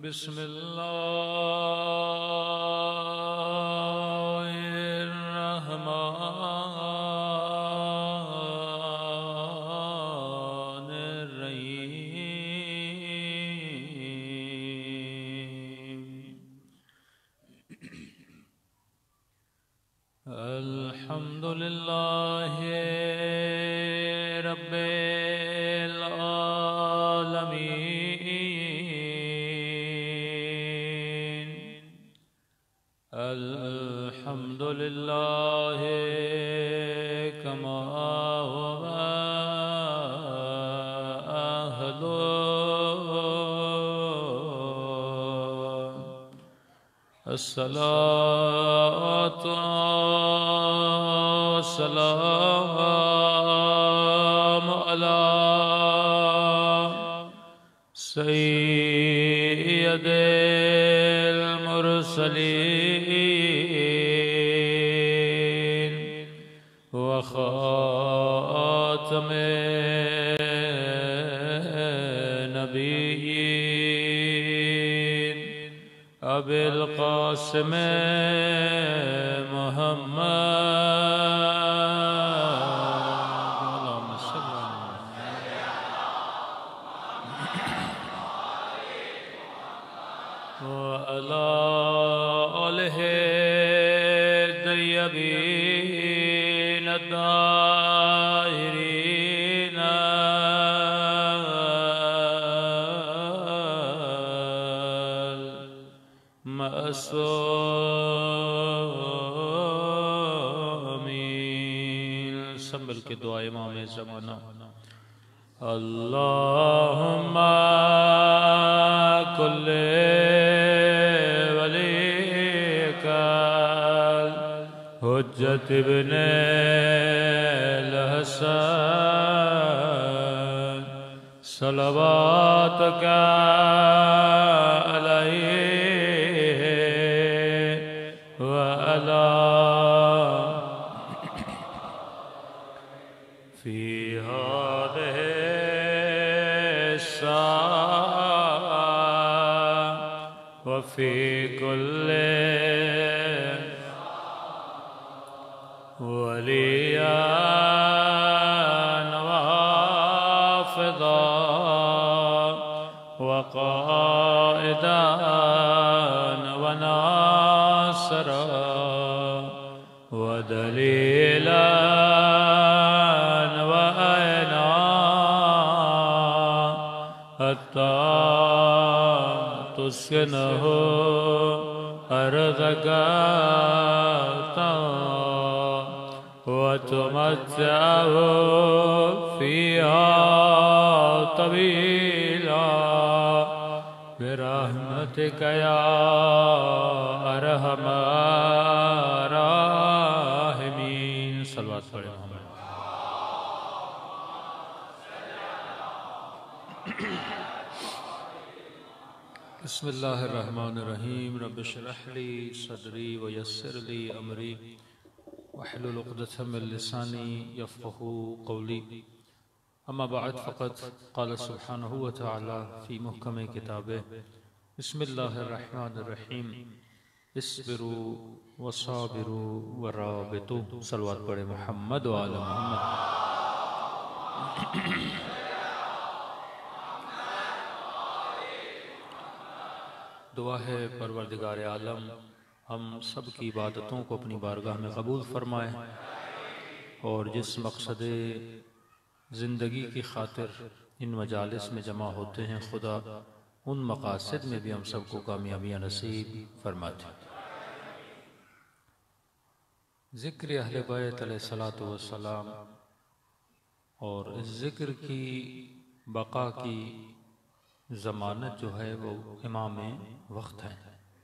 बिस्मिल्लाहिर्रहमानिर्रहीम। अल्हम्दुलिल्लाहि रब्बिल आलमीन। अल्हम्दुलिल्लाहि कमा हुवा अहलु। अस्सलातु वस्सलामु अला सय्यिदिल मुरसलीन व खातमिन नबिय्यीन अबिल क़ासिम मुहम्मद व अला आलिहि तय्यबीन ताहिरीन मअसूमीन। सब मिल के दुआ इमाम ज़माना। अल्लाहुम्मा कुल्ले वलीकल हुज्जत इब्ने हसन सलवातुका अलैहि व अला फी हादिहि व फी कुल्ले वलियान वाफ़िदा व क़ाइदान व नासरा व दलीलान व ऐना हत्ता तुस्किनहु अर्ज़का व तुमत्तिअहु फ़ीहा तवीला बिरहमतिका या अरहमर राहिमीन। सल्लल्लाहु अलैहि वसल्लम। बिस्मिल्लाहिर्रहमानिर्रहीम। रब्बि इश्रह ली सदरी व यस्सिर ली अमरी वहलुल उक़दतम मिन लिसानी यफ़क़हू क़ौली। अम्मा बअद फ़क़द क़ाल सुब्हानहु व तआला फ़ी मुहकम किताबिह बिस्मिल्लाहिर्रहमानिर्रहीम। इस्बिरू व साबिरू व राबितू। सल्लल्लाहु अलैहि मुहम्मद व आला मुहम्मद। दुआ है परवरदिगार आलम हम सब की इबादतों को अपनी बारगाह में कबूल फरमाए और जिस मकसद ज़िंदगी की खातिर इन मजालिस में जमा होते हैं खुदा उन मकासद में भी हम सबको कामयाबियाँ नसीब फरमाते। ज़िक्र अहले बैत अलैहिस्सलातु वस्सलाम और इस ज़िक्र की बका की ज़मानत जो है वो इमाम वक्त है।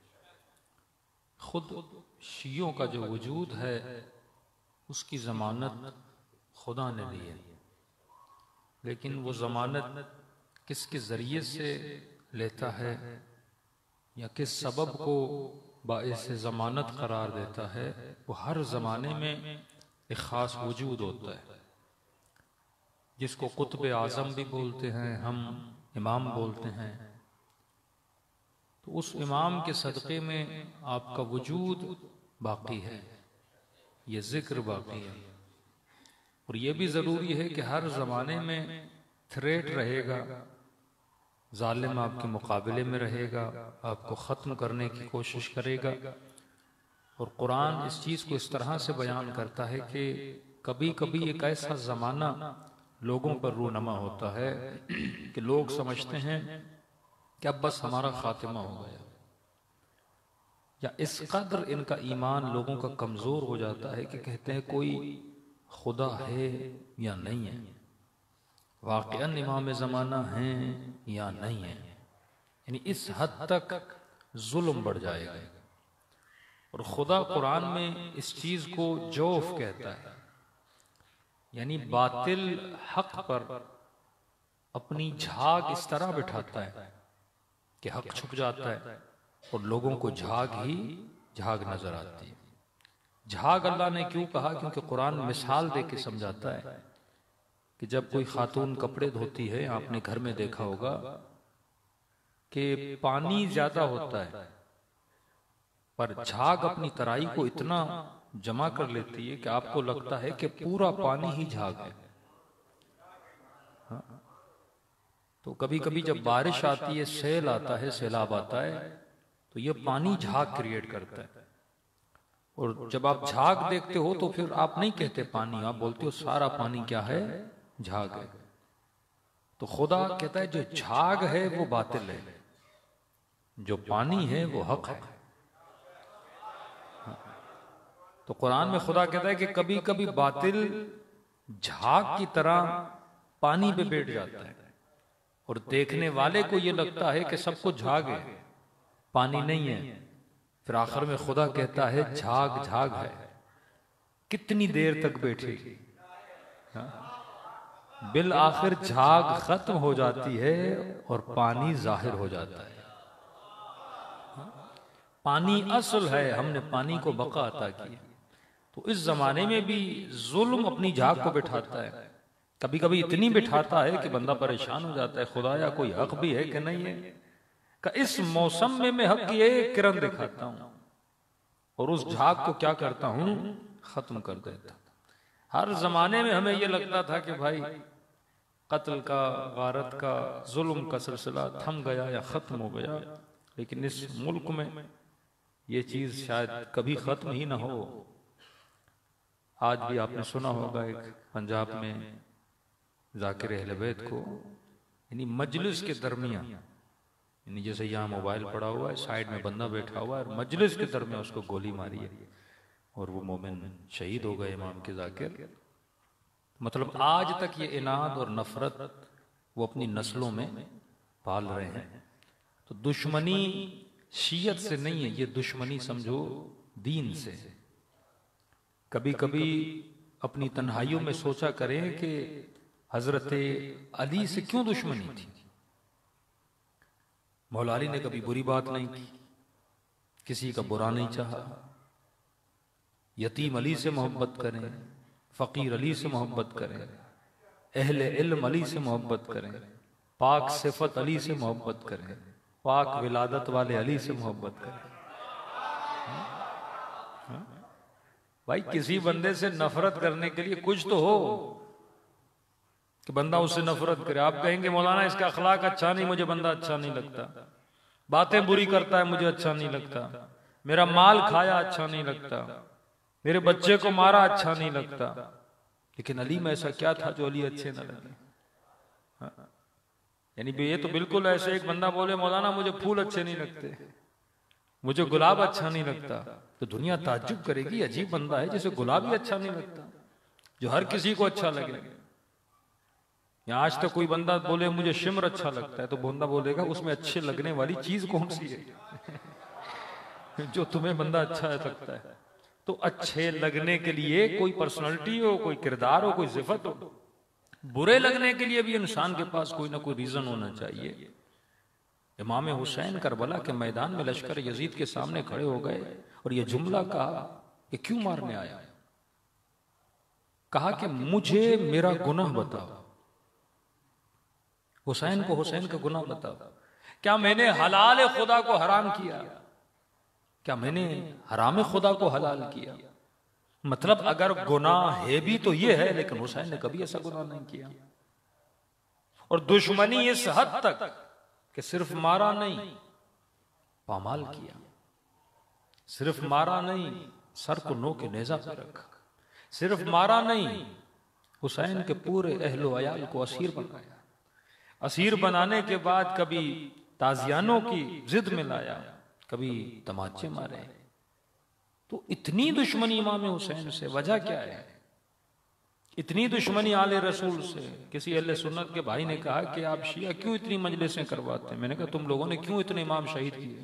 खुद शियों का जो वजूद है उसकी ज़मानत खुदा ने दी है, लेकिन वो ज़मानत किसके ज़रिए से लेता है या किस सबब को बाइस ज़मानत करार देता है, वो हर ज़माने में एक ख़ास वजूद होता है जिसको कुतुब आज़म भी बोलते हैं, हम इमाम बोलते हैं। तो उस इमाम के सदक़े में आपका वजूद बाकी है, ये जिक्र बाकी है। और ये भी ज़रूरी है कि हर ज़माने में थ्रेट रहेगा, जालिम आपके मुकाबले में रहेगा, आपको ख़त्म करने की कोशिश करेगा। और कुरान इस चीज़ को इस तरह से बयान करता है कि कभी कभी एक ऐसा ज़माना लोगों पर रूनमा होता है कि लोग समझते हैं कि अब बस हमारा खात्मा हो गया, या इस कदर इनका ईमान लोगों का कमज़ोर हो जाता है कि कहते हैं कोई खुदा है या नहीं है, वाक़अन इमाम ज़माना है या नहीं है। यानी इस हद तक जुल्म बढ़ जाएगा। और खुदा कुरान में इस चीज को जौफ कहता है, यानी बातिल हक पर अपनी झाग इस तरह बिठाता है कि हक छुप जाता है और लोगों को झाग ही झाग नजर आती है। झाग अल्लाह ने क्यों कहा? क्योंकि कुरान मिसाल दे के समझाता है कि जब कोई खातून कपड़े धोती है, आपने घर में देखा होगा कि पानी ज्यादा होता है पर झाग अपनी तराई को इतना जमा कर लेती है कि आपको लगता है कि पूरा पानी ही झाग है। हाँ? तो कभी कभी जब बारिश आती है, सैल आता है, सैलाब आता है, तो ये पानी झाग क्रिएट करता है। और जब आप झाग देखते हो तो फिर आप नहीं कहते पानी, आप बोलते हो सारा पानी क्या है? झाग है। तो खुदा कहता है जो झाग है वो बातिल है, जो पानी है वो हक है। तो कुरान में खुदा कहता है कि कभी कभी बातिल झाग की तरह पानी पे बैठ जाता है और देखने वाले को यह लगता है कि सब कुछ झाग है, पानी नहीं है। फिर आखिर में खुदा कहता है झाग झाग है, कितनी देर तक बैठे? बिल आखिर झाग खत्म हो जाती है और पानी जाहिर हो जाता है। पानी असल है, हमने पानी को बका अता की। तो इस जमाने में भी जुल्म अपनी झाग को बिठाता है, कभी कभी इतनी बिठाता है कि बंदा परेशान हो जाता है, खुदाया कोई हक भी है कि नहीं है? का इस मौसम में मैं हक की एक किरण दिखाता हूं और उस झाग को क्या करता हूं? खत्म कर देता। हर जमाने में हमें यह लगता था कि भाई कत्ल का, गारत का, जुल्म का सिलसिला थम गया या खत्म हो गया, लेकिन इस मुल्क में ये चीज शायद कभी खत्म ही ना हो। आज भी आपने सुना होगा एक पंजाब में जाकिर अहले बैत को, यानी मजलिस के दरमियान, यानी जैसे यहाँ मोबाइल पड़ा हुआ है, साइड में बंदा बैठा हुआ है और मजलिस के दरमियान उसको गोली मारी है और वो मोमिन शहीद हो गए इमाम के जाकिर। मतलब आज तक ये इनाद और नफरत वो अपनी नस्लों में पाल रहे हैं। तो दुश्मनी शीयत से नहीं है, ये दुश्मनी समझो दीन से। कभी कभी अपनी तन्हाइयों में सोचा करें कि हजरत अली से क्यों दुश्मनी थी। मौला अली ने कभी बुरी बात नहीं की, किसी का बुरा नहीं चाहा। यतीम अली से मोहब्बत करें, फकीर अली से मोहब्बत करें, अहले इल्म अली से मोहब्बत करें, पाक सिफत अली से मोहब्बत करें, पाक विलादत वाले अली से मोहब्बत करें। भाई किसी बंदे से नफरत करने के लिए कुछ तो हो कि बंदा उससे नफरत करे। आप कहेंगे मौलाना इसका अखलाक अच्छा नहीं, मुझे बंदा अच्छा नहीं लगता, बातें बुरी करता है, मुझे अच्छा नहीं लगता, मेरा माल खाया अच्छा नहीं लगता, मेरे बच्चे को मारा अच्छा नहीं लगता। लेकिन अली में ऐसा क्या था जो अली अच्छे न लगे? यानी ये तो बिल्कुल ऐसे एक बंदा बोले मौलाना मुझे फूल अच्छे नहीं लगते, मुझे गुलाब अच्छा नहीं लगता, तो दुनिया ताज्जुब करेगी अजीब बंदा है जिसे गुलाब ही अच्छा नहीं लगता, जो हर किसी को अच्छा लगे। या आज तक कोई बंदा बोले मुझे शिमर अच्छा लगता है, तो बंदा बोलेगा उसमें अच्छे लगने वाली चीज कौन सी है जो तुम्हें बंदा अच्छा लगता है? तो अच्छे लगने के लिए कोई पर्सनालिटी हो, कोई किरदार हो, कोई सिफत हो। बुरे लगने के लिए भी इंसान के पास कोई ना कोई रीजन होना चाहिए। इमाम हुसैन करबला के मैदान में लश्कर यजीद के सामने खड़े हो गए और यह जुमला कहा कि क्यों मारने आया? कहा कि मुझे मेरा गुनाह बताओ। हुसैन को हुसैन का गुनाह बताओ। क्या मैंने हलाल खुदा को हराम किया? क्या मैंने हराम खुदा को हलाल किया? मतलब अगर गुनाह है भी तो ये है, लेकिन हुसैन ने कभी ऐसा गुनाह नहीं किया। और दुश्मनी इस हद तक कि सिर्फ मारा नहीं, पामाल किया। सिर्फ मारा नहीं, सर को नो के नेजा पे रखा। सिर्फ मारा नहीं, हुसैन के पूरे अहलो अयाल को असीर बनाया। असीर बनाने के बाद कभी ताजियानों की जिद में लाया, कभी तमाचे मारे। तो इतनी दुश्मनी इमाम हुसैन से, वजह क्या है? इतनी दुश्मनी आले रसूल से। किसी अहले सुन्नत के भाई ने कहा कि आप शिया क्यों इतनी मजलिसें करवाते हैं? मैंने कहा तुम लोगों ने क्यों इतने इमाम शहीद किए?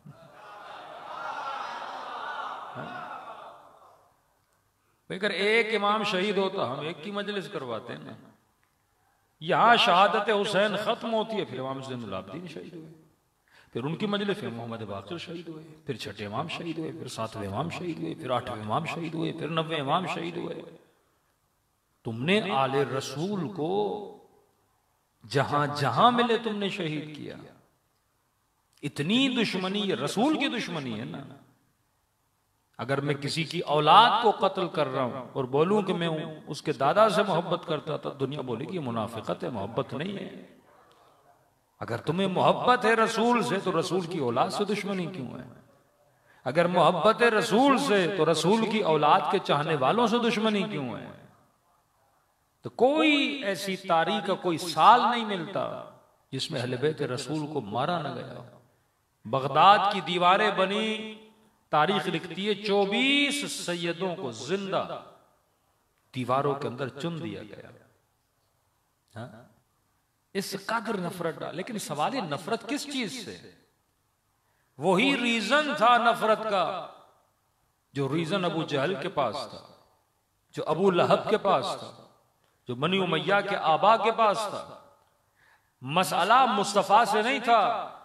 अगर एक इमाम शहीद होता हम एक की मजलिस करवाते हैं ना। यहां शहादत हुसैन खत्म होती है, फिर इमाम ज़ैनुल आबिदीन शहीद हुए, फिर उनकी मजलिस में मोहम्मद बाक़िर शहीद हुए, फिर छठे इमाम शहीद हुए, फिर सातवें इमाम शहीद हुए, फिर आठवें इमाम शहीद हुए, फिर 90वें इमाम शहीद हुए। तुमने आले रसूल को जहां जहां मिले तुमने शहीद किया। इतनी दुश्मनी, ये रसूल की दुश्मनी है ना। अगर मैं किसी की औलाद को कत्ल कर रहा हूं और बोलूं कि मैं उसके दादा से मोहब्बत करता था, दुनिया बोलेगी मुनाफिकत है, मोहब्बत नहीं है। अगर तुम्हें मोहब्बत है रसूल से तो रसूल की औलाद से दुश्मनी क्यों है? अगर मोहब्बत है रसूल से तो रसूल की औलाद के चाहने वालों से दुश्मनी क्यों है? तो कोई ऐसी तारीख का कोई साल नहीं मिलता जिसमें अहले बैत रसूल को मारा न गया। बगदाद की दीवारें बनी, तारीख लिखती है 24 सैयदों को जिंदा दीवारों के अंदर चुन दिया गया। हाँ? इस कदर नफरत डाल। लेकिन सवाल है नफरत किस चीज से? वही रीजन था नफरत का जो रीजन अबू जहल के पास था, जो अबू लहब के पास था, जो बनी उमैया के आबा के पास था। मसला मुस्तफा से नहीं था,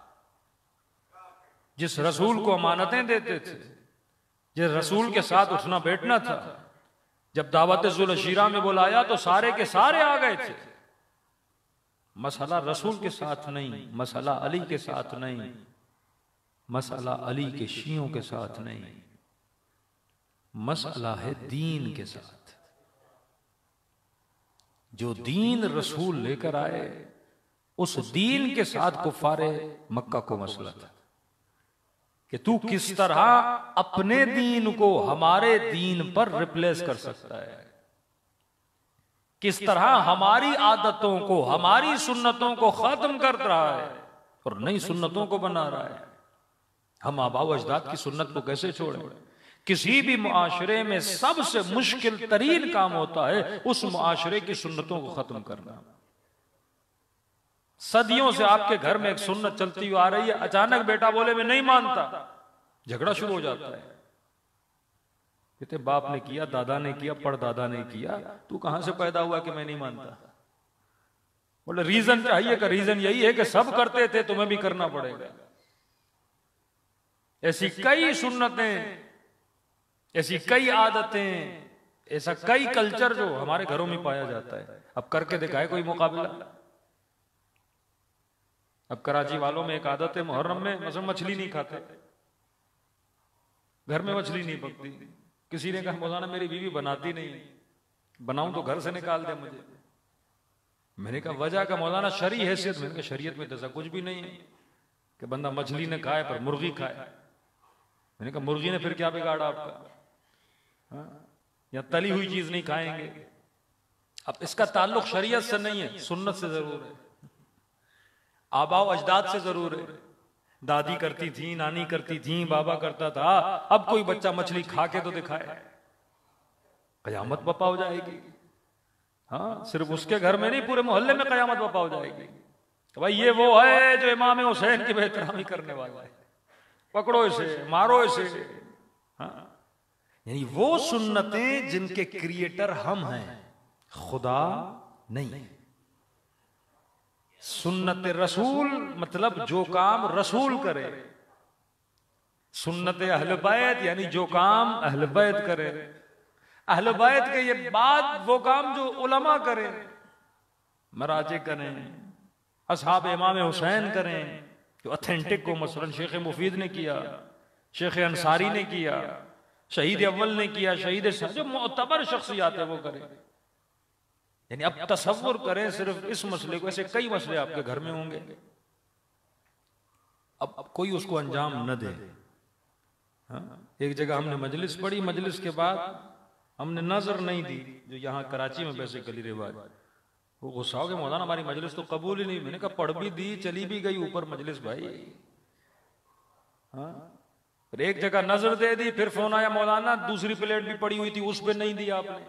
जिस रसूल को अमानतें देते थे, जिस रसूल के साथ उठना बैठना था। जब दावत ज़ुल शीरा में बुलाया तो सारे के सारे आ गए थे। मसला रसूल के साथ नहीं, मसला अली के साथ नहीं, मसला अली के शियों के साथ नहीं, मसला है दीन के साथ। जो दीन रसूल लेकर आए उस दीन के साथ कुफारे मक्का को मसला था कि तू किस तरह अपने दीन को हमारे दीन पर रिप्लेस कर सकता है, किस तरह हमारी आदतों को, हमारी सुन्नतों को खत्म कर रहा है और नई सुन्नतों को बना रहा है। हम आबा व अजदाद की सुन्नत को कैसे छोड़ें? किसी भी मुआशरे में सबसे मुश्किल तरीन काम होता है उस मुआशरे की सुन्नतों को खत्म करना। सदियों से आपके घर में एक सुन्नत चलती हुई आ रही है, अचानक बेटा बोले मैं नहीं मानता, झगड़ा शुरू हो जाता है। कहते बाप ने किया, दादा ने किया, परदादा ने किया, तू कहां से पैदा हुआ कि मैं नहीं मानता? बोले रीजन चाहिए का रीजन यही है कि सब करते थे, तुम्हें भी करना पड़ेगा। ऐसी कई सुन्नतें, ऐसी कई आदतें, ऐसा कई कल्चर जो हमारे घरों में पाया जाता है। अब करके दिखाए कोई मुकाबला। अब कराची वालों में एक आदत है, मुहर्रम में मतलब मछली नहीं खाते, घर में मछली नहीं पकती। किसी ने कहा मौलाना मेरी बीवी बनाती नहीं, बनाऊं तो घर से निकाल दे मुझे। मैंने कहा वजह का मौलाना शरी हैसियत। मैंने कहा शरीयत में तो ऐसा कुछ भी नहीं है कि बंदा मछली ने खाए पर मुर्गी खाए। मैंने कहा मुर्गी ने फिर क्या बिगाड़ा आपका? या तली हुई चीज नहीं खाएंगे। अब इसका ताल्लुक शरीयत से नहीं है, सुन्नत से जरूर है, आबा व अजदाद से जरूर है। दादी करती थी, नानी करती थी, बाबा करता था। अब कोई बच्चा मछली खा के तो दिखाए, कयामत बपा हो जाएगी। हाँ, सिर्फ उसके घर में नहीं, पूरे मोहल्ले में कयामत बपा हो जाएगी। तो भाई ये वो है जो इमाम हुसैन की बेहतरामी करने वाला है, पकड़ो इसे, मारो इसे। हाँ, यानी वो सुन्नतें जिनके क्रिएटर हम हैं, खुदा नहीं। सुन्नत रसूल मतलब जो काम रसूल करे। सुन्नत अहल बैत यानी जो काम अहल बैत करे। अहल बैत के ये बाद वो काम जो उलमा करे, मराजे करें, असहाब इमाम हुसैन करें, जो ऑथेंटिक को मसलन शेख मुफीद ने किया, शेख अंसारी ने किया, शहीद अव्वल ने किया, शहीद जो मोतबर शख्सियात है वो करें। यानी अब तसव्वुर करें सिर्फ इस मसले को, ऐसे कई मसले आपके घर में होंगे, अब कोई उसको अंजाम न दे। हाँ? एक जगह हमने मजलिस पढ़ी, मजलिस के बाद हमने नजर नहीं दी, जो यहाँ कराची में वैसे गली रिवाज, वो गुस्सा हो गया, मौलाना हमारी मजलिस तो कबूल ही नहीं। मैंने कहा पढ़ भी दी, चली भी गई ऊपर मजलिस भाई। हाँ? फिर एक जगह नजर दे दी, फिर फोन आया मौलाना दूसरी प्लेट भी पड़ी हुई थी उस पर नहीं दी आपने।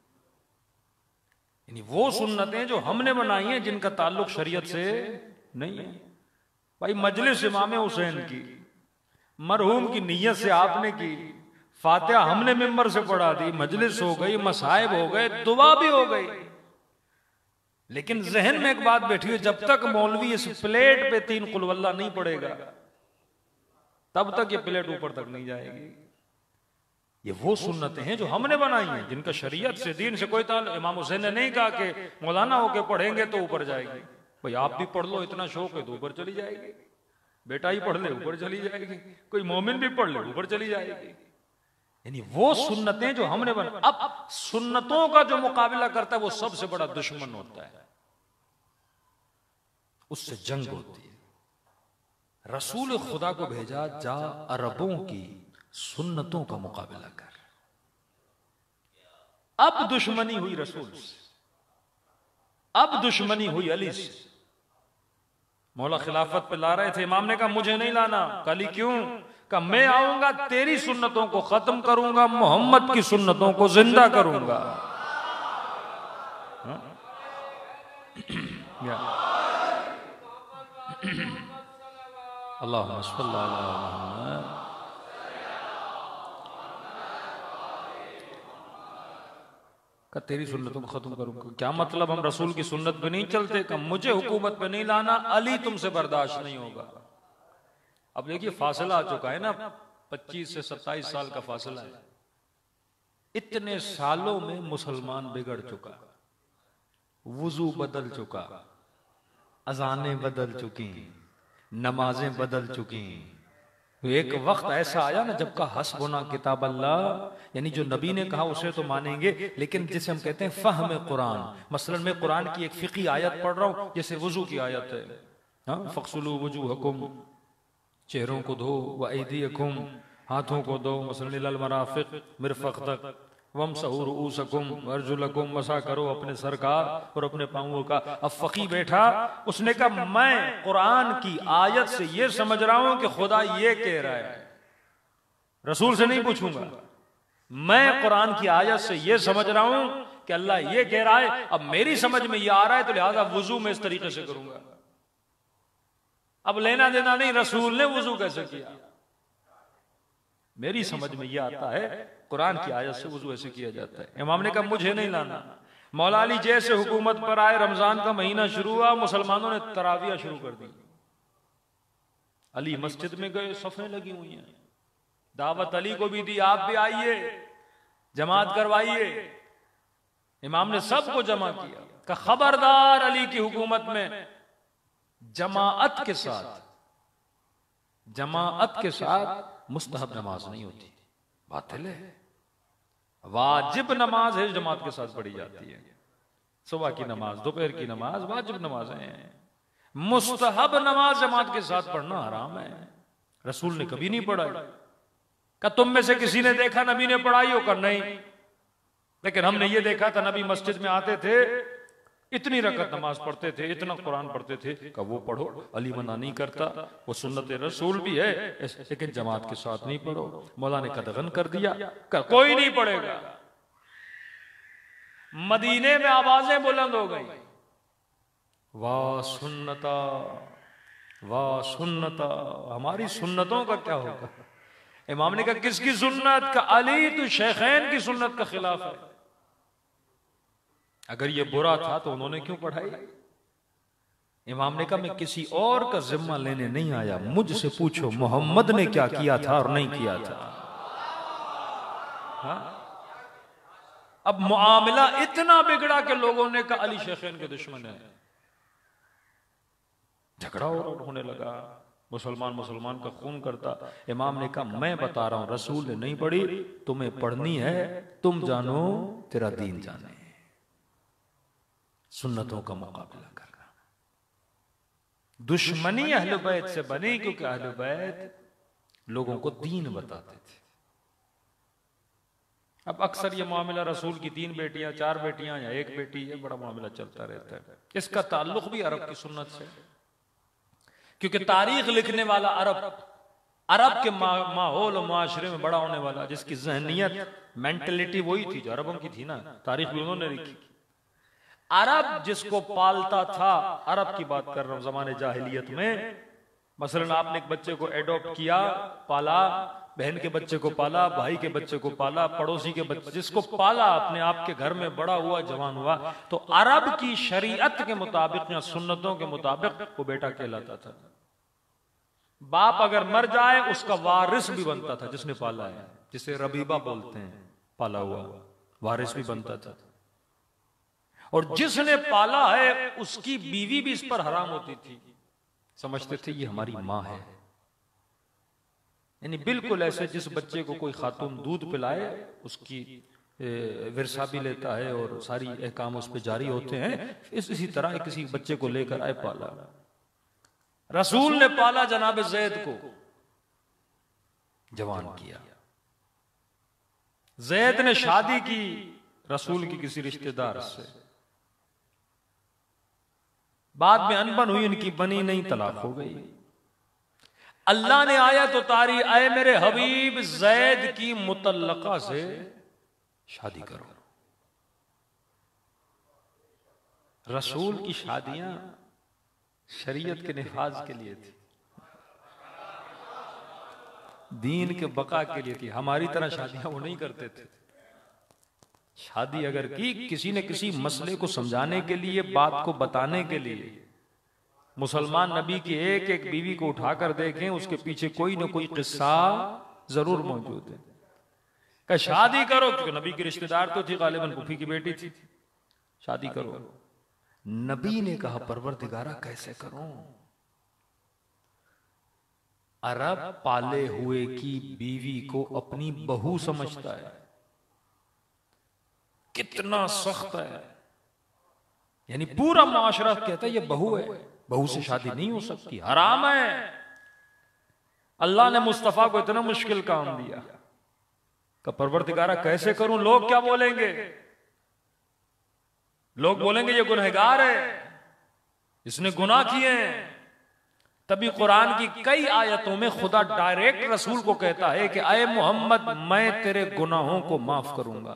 यानी वो सुन्नतें जो हमने बनाई हैं जिनका ताल्लुक शरीयत से नहीं है। भाई मजलिस इमाम हुसैन की, मरहूम की नीयत से आपने की, फातिहा हमने मिंबर से पढ़ा दी, मजलिस हो गई, मसाइब हो गए, दुआ भी हो गई, लेकिन जहन में एक बात बैठी है, जब तक मौलवी इस प्लेट पे 3 कुल वल्लाह नहीं पड़ेगा तब तक ये प्लेट ऊपर तक नहीं जाएगी। ये वो सुन्नतें हैं जो हमने बनाई हैं, जिनका शरीयत से दीन से कोई ताल्लुक। इमाम हुसैन ने नहीं कहा कि मौलाना होके पढ़ेंगे तो ऊपर जाएगी। भाई आप भी पढ़ लो, इतना शौक है तो ऊपर चली जाएगी। बेटा ही पढ़ ले ऊपर चली जाएगी, कोई मोमिन भी पढ़ ले ऊपर चली जाएगी। यानी वो सुन्नतें जो हमने बना। अब सुन्नतों का जो मुकाबला करता है वो सबसे बड़ा दुश्मन होता है, उससे जंग होती है। रसूल खुदा को भेजा, जा अरबों की सुन्नतों का मुकाबला कर। अब दुश्मनी हुई रसूल से, अब दुश्मनी हुई अली से। मौला खिलाफत पे ला रहे थे, इमाम ने कहा मुझे नहीं लाना। कली क्यों? कहा मैं आऊंगा, तेरी सुन्नतों को खत्म करूंगा, मोहम्मद की सुन्नतों को जिंदा करूंगा। अल्लाहुम्मा सल्ली अला मुहम्मद। का तेरी सुन्नतों को खत्म करूंगा। क्या मतलब हम रसूल की सुन्नत पे नहीं चलते? का मुझे हुकूमत पे नहीं लाना, अली तुमसे बर्दाश्त नहीं होगा। अब देखिए फासला आ चुका है ना, 25 से 27 साल का फासला है। इतने सालों में मुसलमान बिगड़ चुका, वुजू बदल चुका, अजानें बदल चुकी, नमाजें बदल चुकी। तो एक वक्त ऐसा आया ना जब का हस्बुना किताब अल्लाह, यानी जो नबी ने कहा उसे तो मानेंगे, लेकिन जिसे हम कहते हैं फहम कुरान, मसलन मैं कुरान की एक फिकी आयत पढ़ रहा हूं, जैसे वुजू की आयत है, हाँ फक्सुलू वजूहकुम, चेहरों को धो, व ऐदीकुम, हाथों को धो, मसलन इलल मराफिक, मिरफक तक, वमसहू रुऊसकुम वर्जुलकुम, मसा करो अपने सर का और अपने पांवों का। अब फकी बैठा, उसने कहा मैं कुरान की आयत से ये समझ रहा हूं कि खुदा ये कह रहा है, रसूल से नहीं पूछूंगा। मैं कुरान की आयत से ये समझ रहा हूं कि अल्लाह ये कह रहा है, अब मेरी समझ में ये आ रहा है तो लिहाजा वुजू में इस तरीके से करूंगा। अब लेना देना नहीं रसूल ने वुजू कैसे किया, मेरी समझ में ये आता है कुरान की आयत से वुजू ऐसे किया जाता है। इमाम ने कहा मुझे नहीं लाना। मौला अली जैसे हुकूमत पर आए, रमजान का महीना शुरू हुआ, मुसलमानों ने तरावियां शुरू कर दी। अली मस्जिद में गए, सफ़ें लगी हुई हैं, दावत अली को भी दी, आप भी आइए जमात करवाइए। इमाम ने सबको जमा किया, कहा खबरदार अली की हुकूमत में जमाअत के साथ मुस्तहब नमाज नहीं होती, बातिल है। वाजिब नमाज है जमात के साथ पढ़ी जाती है, सुबह की नमाज, दोपहर की नमाज वाजिब नमाजें हैं। मुस्तहब नमाज जमात के साथ पढ़ना हराम है, रसूल ने कभी नहीं पढ़ाई। क्या तुम में से किसी ने देखा नबी ने पढ़ाई हो? कर नहीं, लेकिन हमने ये देखा था नबी मस्जिद में आते थे, इतनी रकत नमाज पढ़ते थे, इतना कुरान पढ़ते थे। का वो पढ़ो, अली मना नहीं करता, वो सुन्नत रसूल भी है, लेकिन जमात के साथ नहीं पढ़ो। मौला ने कदगन कर दिया, कोई नहीं पढ़ेगा। मदीने में आवाजें बुलंद हो गई, वाह सुन्नता, वाह सुन्नता, हमारी सुन्नतों का क्या होगा? इमाम ने कहा किसकी सुन्नत? का अली तो शेखैन की सुन्नत का खिलाफ है। अगर ये बुरा था तो उन्होंने क्यों पढ़ाई? इमाम ने कहा मैं किसी और का जिम्मा लेने नहीं आया, मुझसे पूछो मोहम्मद ने क्या किया था और नहीं किया था। हाँ? अब मुआमला इतना बिगड़ा कि लोगों ने कहा अली शेखैन के दुश्मन है, झगड़ा होने लगा। मुसलमान मुसलमान का खून करता। इमाम ने कहा मैं बता रहा हूं, रसूल ने नहीं पढ़ी, तुम्हें पढ़नी है, तुम जानो तेरा दीन जाने। सुन्नतों का मुकाबला करना। दुश्मनी अहले बैत से बनी क्योंकि अहले बैत लोगों को दीन बताते थे। अब अक्सर ये मामला रसूल की 3 बेटियां 4 बेटियां या 1 बेटी, ये बड़ा मामला चलता रहता है। इसका ताल्लुक भी अरब की सुन्नत से, क्योंकि तारीख लिखने वाला अरब के माहौल और माशरे में बड़ा होने वाला, जिसकी जहनियत मेंटेलिटी वही थी जो अरबों की थी ना, तारीख भी उन्होंने लिखी। अरब जिसको पालता था, अरब की बात कर रहा हूं जमाने जाहिलियत में, मसलन आपने एक बच्चे को एडॉप्ट किया, पाला, बहन के बच्चे को पाला, भाई के बच्चे को पाला, पड़ोसी के बच्चे, जिसको पाला अपने आपके घर में बड़ा हुआ, जवान हुआ, तो अरब की शरीयत के मुताबिक या सुन्नतों के मुताबिक वो बेटा कहलाता था। बाप अगर मर जाए उसका वारिस भी बनता था, जिसने पाला है, जिसे रबीबा बोलते हैं, पाला हुआ वारिस भी बनता था। और जिसने पाला है उसकी बीवी भी इस पर हराम होती थी, समझते थे ये हमारी मां है। यानी बिल्कुल ऐसे जिस बच्चे को कोई खातून दूध पिलाए उसकी विरसा भी लेता है और सारी अहकाम उस पर जारी होते हैं, इसी तरह किसी बच्चे को लेकर आए, पाला। रसूल ने पाला जनाब ज़ैद को, जवान किया। ज़ैद ने शादी की रसूल की किसी रिश्तेदार से, बाद में अनबन हुई, इनकी बनी नहीं, तलाक हो गई। अल्लाह ने आयत उतारी, आए मेरे हबीब ज़ैद की मुतल्लका से शादी करो। रसूल की शादियां शरीयत के निफाज के लिए थी, दीन के बका के लिए थी। हमारी तरह शादियां वो नहीं करते थे। शादी अगर की किसी ने किसी मसले को समझाने के लिए, बात को बताने के लिए, मुसलमान नबी की एक एक बीवी को उठाकर देखें, उसके पीछे कोई ना कोई किस्सा जरूर मौजूद है। कहा शादी करो, क्योंकि नबी की रिश्तेदार तो थी, गालिबन फूफी की बेटी थी, शादी करो। नबी ने कहा परवरदिगारा कैसे करूं? अरब पाले हुए की बीवी को अपनी बहू समझता है, कितना सख्त है। यानी पूरा माशरा कहता है ये बहू है, बहू से शादी नहीं हो सकती, हराम है। अल्लाह ने मुस्तफा को इतना मुश्किल काम दिया कि परवरदिगारा कैसे करूं? लोग क्या बोलेंगे? लोग बोलेंगे ये गुनहगार है, इसने गुनाह किए हैं। तभी कुरान की कई आयतों में खुदा डायरेक्ट रसूल को कहता है कि आए मोहम्मद मैं तेरे गुनाहों को माफ करूंगा।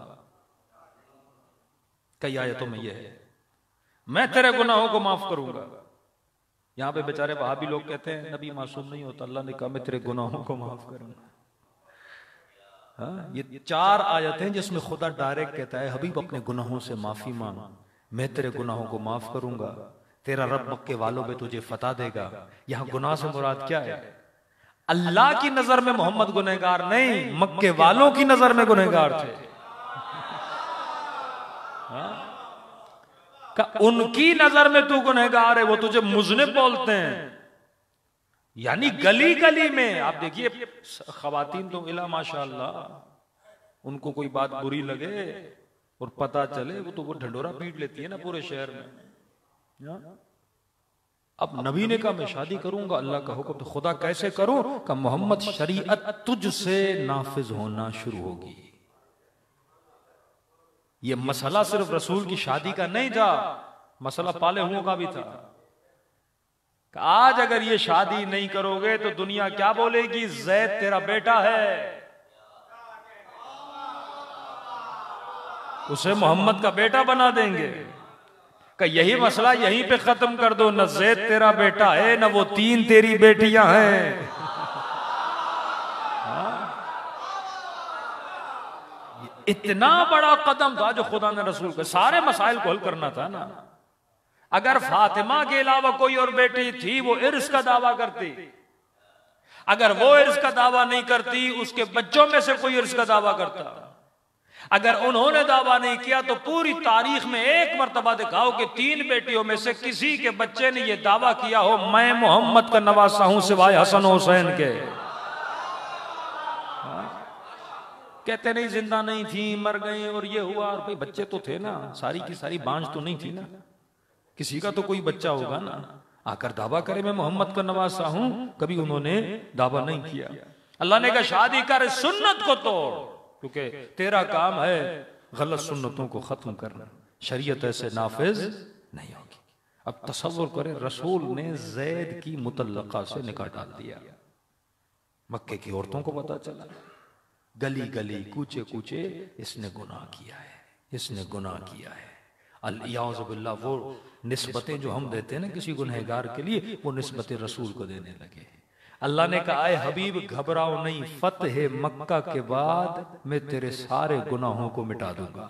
कई आयतों में यह है मैं तेरे गुनाहों को माफ करूंगा। यहां पे बेचारे वहाबी लोग कहते हैं नबी मासूम नहीं होता, अल्लाह ने कहा मैं तेरे गुनाहों को माफ करूंगा। हाँ, ये 4 आयतें जिसमें खुदा डायरेक्ट कहता है हबीब अपने गुनाहों से माफी मांग, मैं तेरे गुनाहों को माफ करूंगा, तेरा रब मक्के वालों पे तुझे फतह देगा। यहां गुनाह से मुराद क्या है? अल्लाह की नजर में मोहम्मद गुनहगार नहीं, मक्के वालों की नजर में गुनहगार थे। उनकी नजर में तू गुनहगार है, वो तुझे मुज़निब बोलते हैं। यानी गली गली में आप देखिए, खवातीन तो इला माशाअल्लाह, उनको कोई बात बुरी लगे और पता चले तो वो ढंडोरा पीट लेती है ना पूरे शहर में। अब नबी ने कहा मैं शादी करूंगा, अल्लाह का हुक्म, तो खुदा कैसे करूं? का मोहम्मद शरीयत तुझसे नाफिज होना शुरू होगी। ये मसला सिर्फ रसूल की शादी का नहीं था, मसला पाले हुओं का भी था। आज अगर ये शादी नहीं करोगे तो दुनिया क्या बोलेगी? ज़ैद तेरा बेटा है, उसे मोहम्मद का बेटा बना देंगे। का यही मसला यहीं पे खत्म कर दो, न ज़ैद तेरा बेटा है न वो 3 तेरी बेटियां हैं। इतना बड़ा कदम था जो खुदा ने रसूल के सारे मसाइल को हल करना था ना। अगर फातिमा के अलावा कोई और बेटी थी वो इर्स का दावा करती, अगर वो इर्स का दावा नहीं करती उसके बच्चों में से कोई इर्स का दावा करता, अगर उन्होंने दावा नहीं किया तो पूरी तारीख में एक मर्तबा दिखाओ कि 3 बेटियों में से किसी के बच्चे ने यह दावा किया हो मैं मोहम्मद का नवासा हूं सिवाय हसन हुसैन के। कहते नहीं जिंदा नहीं थी, मर गई और ये हुआ, और भाई बच्चे तो थे ना, सारी की सारी बांझ तो नहीं थी ना, किसी का तो कोई बच्चा होगा ना। आकर दावा करे मैं मोहम्मद का नवासा हूं, कभी उन्होंने दावा नहीं किया। अल्लाह ने कहा शादी कर, सुन्नत को तोड़, क्योंकि तेरा काम है गलत सुन्नतों को खत्म करना, शरीयत ऐसे नाफिज नहीं होगी। अब तसव्वुर करें, रसूल ने जैद की मुतल्लका से निकाह डाल दिया। मक्के की औरतों को पता चला, गली गली कूचे कूचे इसने गुनाह किया है, इसने गुनाह किया है। अल-इयाज़ुबिल्लाह, वो निस्बतें जो हम देते हैं ना किसी गुनहगार के लिए, वो निस्बतें रसूल को देने लगे। अल्लाह ने कहा ऐ हबीब घबराओ नहीं, फतह मक्का के बाद मैं तेरे सारे गुनाहों को मिटा दूंगा।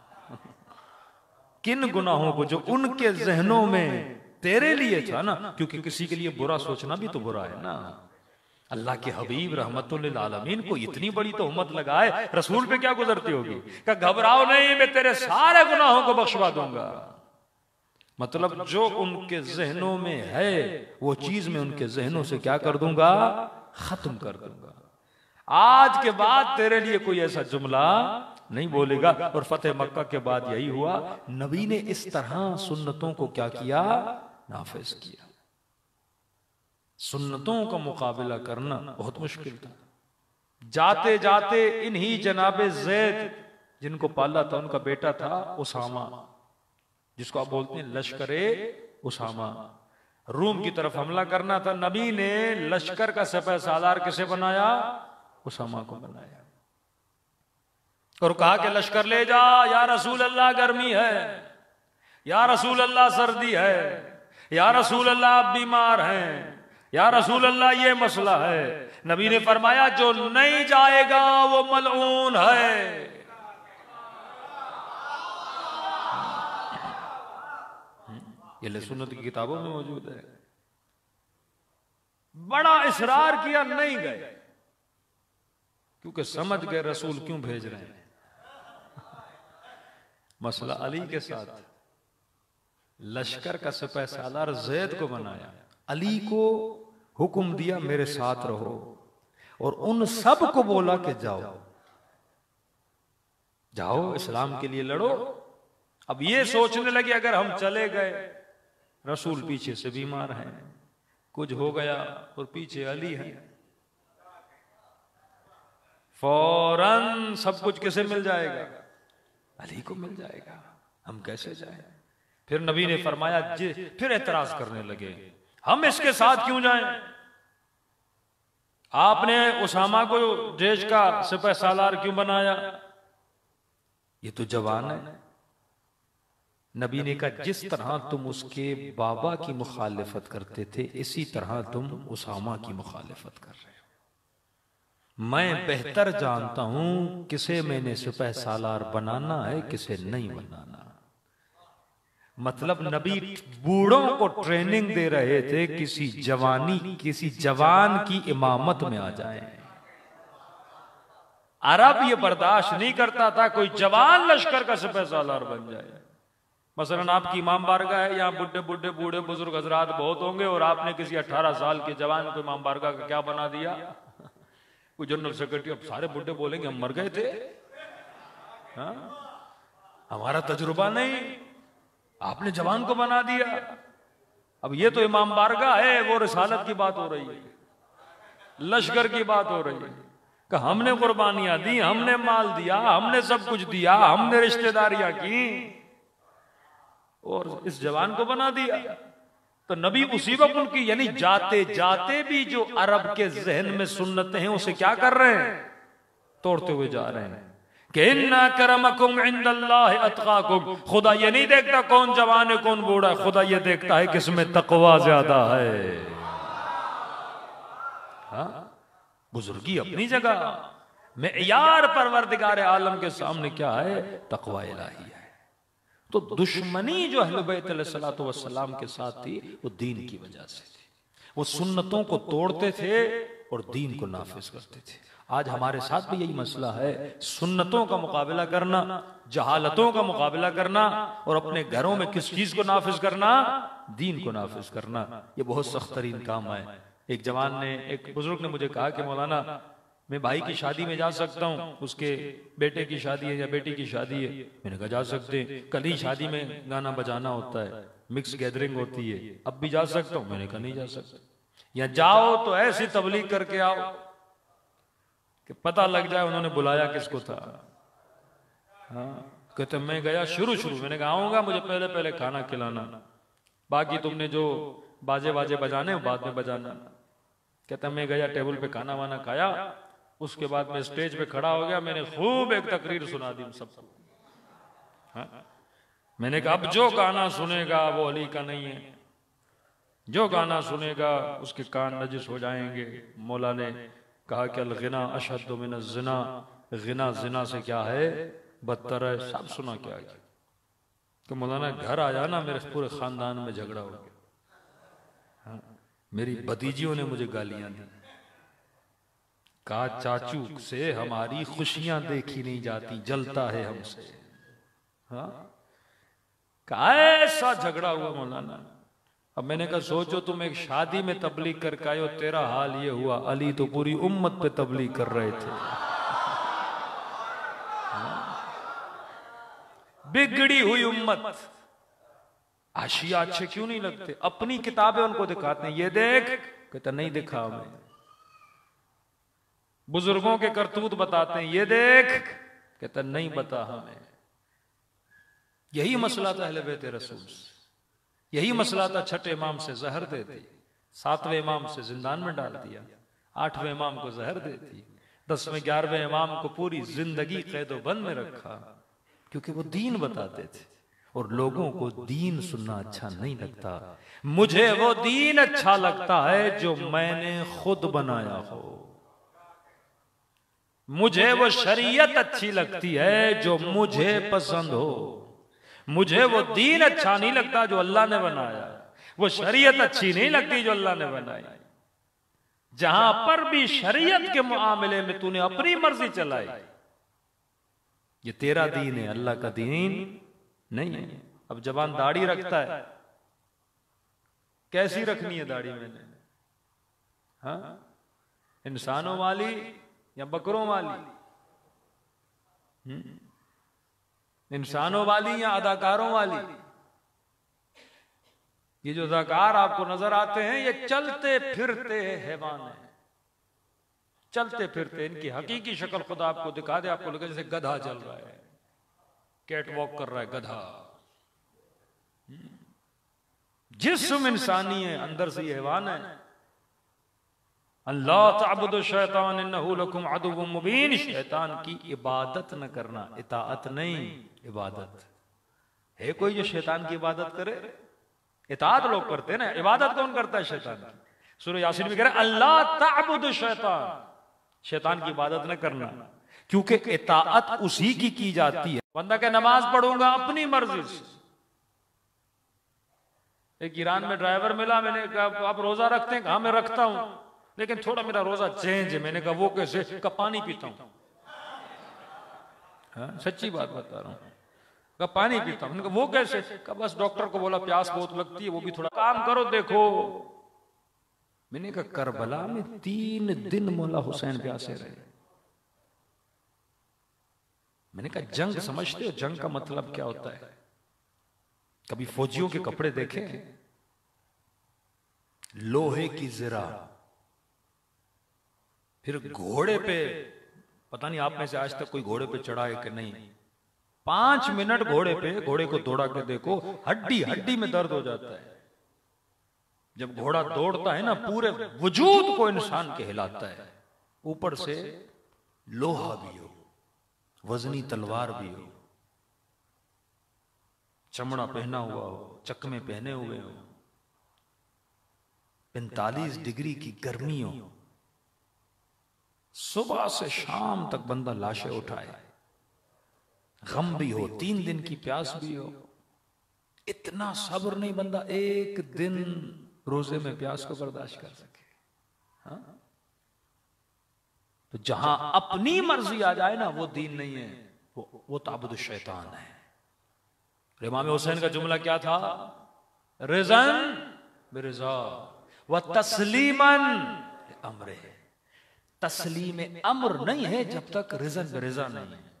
किन गुनाहों को? जो उनके जहनों में तेरे लिए था ना, क्योंकि किसी के लिए बुरा सोचना भी तो बुरा है ना। अल्लाह के हबीब रहमतुल लिल आलमीन को इतनी बड़ी तोहमत लगाए, रसूल पे क्या गुजरती होगी? कि घबराओ नहीं, मैं तेरे सारे गुनाहों को बख्शवा दूंगा। मतलब जो उनके जहनों में है वो चीज मैं उनके जहनों से क्या कर दूंगा? खत्म कर दूंगा। आज के बाद तेरे लिए कोई ऐसा जुमला नहीं बोलेगा। और फतेह मक्का के बाद यही हुआ, नबी ने इस तरह सुन्नतों को क्या किया? नाफिज किया। सुन्नतों का मुकाबला करना बहुत मुश्किल था। जाते जाते इन्हीं जनाबे ज़ैद, जिनको पाला था उनका बेटा था उसामा, जिसको आप बोलते हैं लश्करे उसामा, रूम की तरफ हमला करना था। नबी ने लश्कर का सिपह सालार किसे बनाया? उसामा को बनाया। और कहा कि लश्कर ले जा, या रसूल अल्लाह गर्मी है, या रसूल अल्लाह सर्दी है, या रसूल अल्लाह आप बीमार हैं, या रसूल अल्लाह ये मसला है। नबी ने फरमाया जो नहीं जाएगा वो मलऊन है। ये सुन्नत की किताबों में मौजूद है। बड़ा इसरार किया, नहीं गए, क्योंकि समझ गए रसूल क्यों भेज रहे हैं। मसला अली के साथ, लश्कर का सिपह सालार ज़ैद को बनाया, अली को हुक्म दिया मेरे साथ रहो, और उन सब को बोला कि जाओ जाओ इस्लाम के लिए लड़ो। अब ये सोचने लगे अगर हम चले गए, रसूल पीछे से बीमार हैं, कुछ हो गया और पीछे अली है, फौरन सब कुछ किसे मिल जाएगा? अली को मिल जाएगा, हम कैसे जाएं? फिर नबी ने फरमाया, फिर एतराज करने लगे, हम इसके साथ क्यों जाएं? आपने उसामा को देश का सिपह सालार क्यों बनाया? ये तो जवान है। नबी ने कहा जिस तरह तुम उसके बाबा की मुखालिफत करते थे, इसी तरह तुम उसामा की मुखालिफत कर रहे हो। मैं बेहतर जानता हूं किसे मैंने सिपह सालार बनाना है, किसे नहीं बनाना। मतलब नबी बूढ़ों को ट्रेनिंग दे रहे थे किसी जवान की इमामत में आ जाए। अरब ये बर्दाश्त नहीं करता था कोई जवान लश्कर का सिपह सालार बन जाए। मसलन आपकी इमाम बारगाह है, यहाँ बुढ़े बूढ़े बुजुर्ग हजरात बहुत होंगे, और आपने किसी 18 साल के जवान को इमाम बारगाह का क्या बना दिया? कोई जनरल सेक्रेटरी। अब सारे बुढ़े बोलेंगे हम मर गए थे, हाँ? हमारा तजुर्बा नहीं, आपने जवान को बना दिया। अब ये तो इमाम बारगाह है, वो रिसालत की बात हो रही है, लश्कर की बात हो रही है कि हमने कुर्बानियां दी, हमने माल दिया, हमने सब कुछ दिया, हमने रिश्तेदारियां की, और इस जवान को बना दिया। तो नबी उसी वक्त उनकी, यानी जाते जाते भी जो अरब के जहन में सुन्नतें हैं उसे क्या कर रहे हैं? तोड़ते हुए जा रहे हैं। कि इन्ना करमकुम इंदल्लाहि अतकाकुम, खुदा ये नहीं देखता कौन जवान है कौन बूढ़ा, खुदा ये देखता है किसमें तकवा ज्यादा है। हाँ? बुजुर्गी अपनी जगह, मेयार परवरदिगार आलम के सामने क्या है? तकवा इलाही है। तो दुश्मनी जो अहले बैत अलैहिस्सलातु वस्सलाम के साथ थी वो दीन की वजह से थी। वो सुन्नतों को तोड़ते थे और दीन को नाफिज करते थे। आज हमारे साथ भी यही मसला है, सुन्नतों का मुकाबला करना, जहालतों का मुकाबला करना और अपने घरों में किस चीज को नाफिज करना, दीन को नाफिज करना। ये बहुत सख्त तरीन काम है। एक जवान ने, एक बुजुर्ग ने मुझे कहा कि मौलाना मैं भाई की शादी में जा सकता हूँ, उसके बेटे की शादी है या बेटी की शादी है। मैंने कहा जा सकते हैं, कल ही शादी में गाना बजाना होता है, मिक्स गैदरिंग होती है, अब भी जा सकता हूँ। मैंने कहा नहीं जा सकता, या जाओ तो ऐसी तबलीग करके आओ कि पता लग जाए उन्होंने बुलाया किसको था। हाँ, कहते मैं गया शुरू मैंने कहा आऊंगा, मुझे पहले पहले खाना खिलाना, बाकी तुमने जो बाजे बाजे बजाने बाद में बजाना। कहता मैं गया, टेबल पे खाना वाना खाया, उसके बाद मैं स्टेज पे खड़ा हो गया, मैंने खूब एक तकरीर सुना दी सबको। हाँ? मैंने कहा अब जो गाना सुनेगा वो अली का नहीं है, जो गाना सुनेगा उसके कान नजिस हो जाएंगे। मौला ने कहा कि अल गिना अशद्दु मिन ज़िना, गिना जिना से क्या है, बदतर है। सब सुना क्या है कि मौलाना घर आया ना, मेरे पूरे खानदान में झगड़ा हो गया। हाँ? मेरी भतीजियों ने मुझे गालियां दी, कहा चाचू से हमारी खुशियां देखी नहीं जाती, जलता है हमसे। हाँ? कहा ऐसा झगड़ा हुआ मौलाना। अब मैंने कहा सोचो तुम एक शादी में तबलीग करके आए हो, तेरा हाल ये हुआ, अली तो पूरी उम्मत पे तबलीग कर रहे थे। बिगड़ी हुई उम्मत, आशिया अच्छे क्यों नहीं लगते? अपनी किताबें उनको दिखाते हैं, ये देख, कहता नहीं दिखा हमें। बुजुर्गों के करतूत बताते हैं, ये देख, कहता नहीं बता हमें। यही मसला था अहले बैत रसूल से, यही मसला था छठे इमाम से जहर देती, सातवें इमाम से जिंदान में डाल दिया, आठवें इमाम को जहर देती, 10वें 11वें इमाम को पूरी जिंदगी कैदो बंद में रखा, क्योंकि वो दीन बताते थे और लोगों को दीन सुनना अच्छा नहीं लगता। मुझे वो दीन अच्छा लगता है जो मैंने खुद बनाया हो, मुझे वो शरीयत अच्छी लगती है जो मुझे पसंद हो। मुझे वो दीन अच्छा नहीं लगता जो अल्लाह ने बनाया, वो शरीयत अच्छी नहीं लगती जो अल्लाह ने बनाई। जहां पर भी शरीयत के मुआमले में तूने अपनी मर्जी चलाई, ये तेरा दीन है, अल्लाह का दीन नहीं है। अब जवान दाढ़ी रखता है, कैसी रखनी है दाढ़ी मैंने? हाँ, इंसानों वाली या बकरों वाली? इंसानों वाली या अदाकारों वाली? ये जो अदाकार आपको नजर आते हैं ये चलते फिरते हैवान हैं, चलते फिरते। इनकी हकीकी शक्ल खुदा आपको दिखा दे, आपको लगे जैसे गधा चल रहा है, कैट वॉक कर रहा है गधा। जिस्म इंसानी है, अंदर से हैवान है। अल्लाह ताबुदु शैतान इन्नहु लकुम अदुव्वुम मुबीन, शैतान की इबादत न करना, इताअत नहीं, इबादत है। कोई जो शैतान की इबादत करे? इताअत लोग करते हैं ना, इबादत कौन करता है? शैतान। सूरह यासीन में कह रहा है अल्लाह ताबुदु शैतान, शैतान की इबादत न करना, क्योंकि इताअत उसी की जाती है। बंदा क्या नमाज पढ़ूंगा अपनी मर्जी से। एक ईरान में ड्राइवर मिला, मैंने कहा आप रोजा रखते हैं? कहा मैं रखता हूं, लेकिन थोड़ा मेरा रोजा चेंज है। मैंने कहा वो कैसे? का पानी पीता हूं। हाँ, सच्ची बात बता रहा हूं, का पानी पीता हूं। मैंने कहा वो कैसे? का बस डॉक्टर को बोला प्यास बहुत लगती है, वो भी थोड़ा काम करो देखो। मैंने कहा करबला में 3 दिन मौला हुसैन प्यासे रहे। मैंने कहा जंग समझते हो? जंग का मतलब क्या होता है? कभी फौजियों के कपड़े देखे? लोहे की ज़रा, फिर घोड़े पे, पता नहीं आप में से आज तक कोई घोड़े पे चढ़ा है कि नहीं। 5 मिनट घोड़े पे, घोड़े को दौड़ा के देखो, हड्डी हड्डी में दर्द हो जाता है। जब घोड़ा दौड़ता है ना, पूरे वजूद को इंसान के हिलाता है। ऊपर से लोहा भी हो, वजनी तलवार भी हो, चमड़ा पहना हुआ हो, चकमे पहने हुए हो, 45 डिग्री की गर्मी हो, सुबह से शाम तक बंदा लाशें उठाए, गम भी हो, 3 दिन की प्यास भी हो, इतना सब्र नहीं बंदा एक दिन रोजे में प्यास को बर्दाश्त कर सके। हाँ? तो जहां अपनी मर्जी आ जाए ना वो दीन नहीं है, वो ताबुद शैतान है। इमाम हुसैन का जुमला क्या था? रिज़न बिरिज़ा व तस्लीमन अम्र है। तस्लीम अम्र नहीं है जब तक रिज़न बिरिज़ा नहीं है।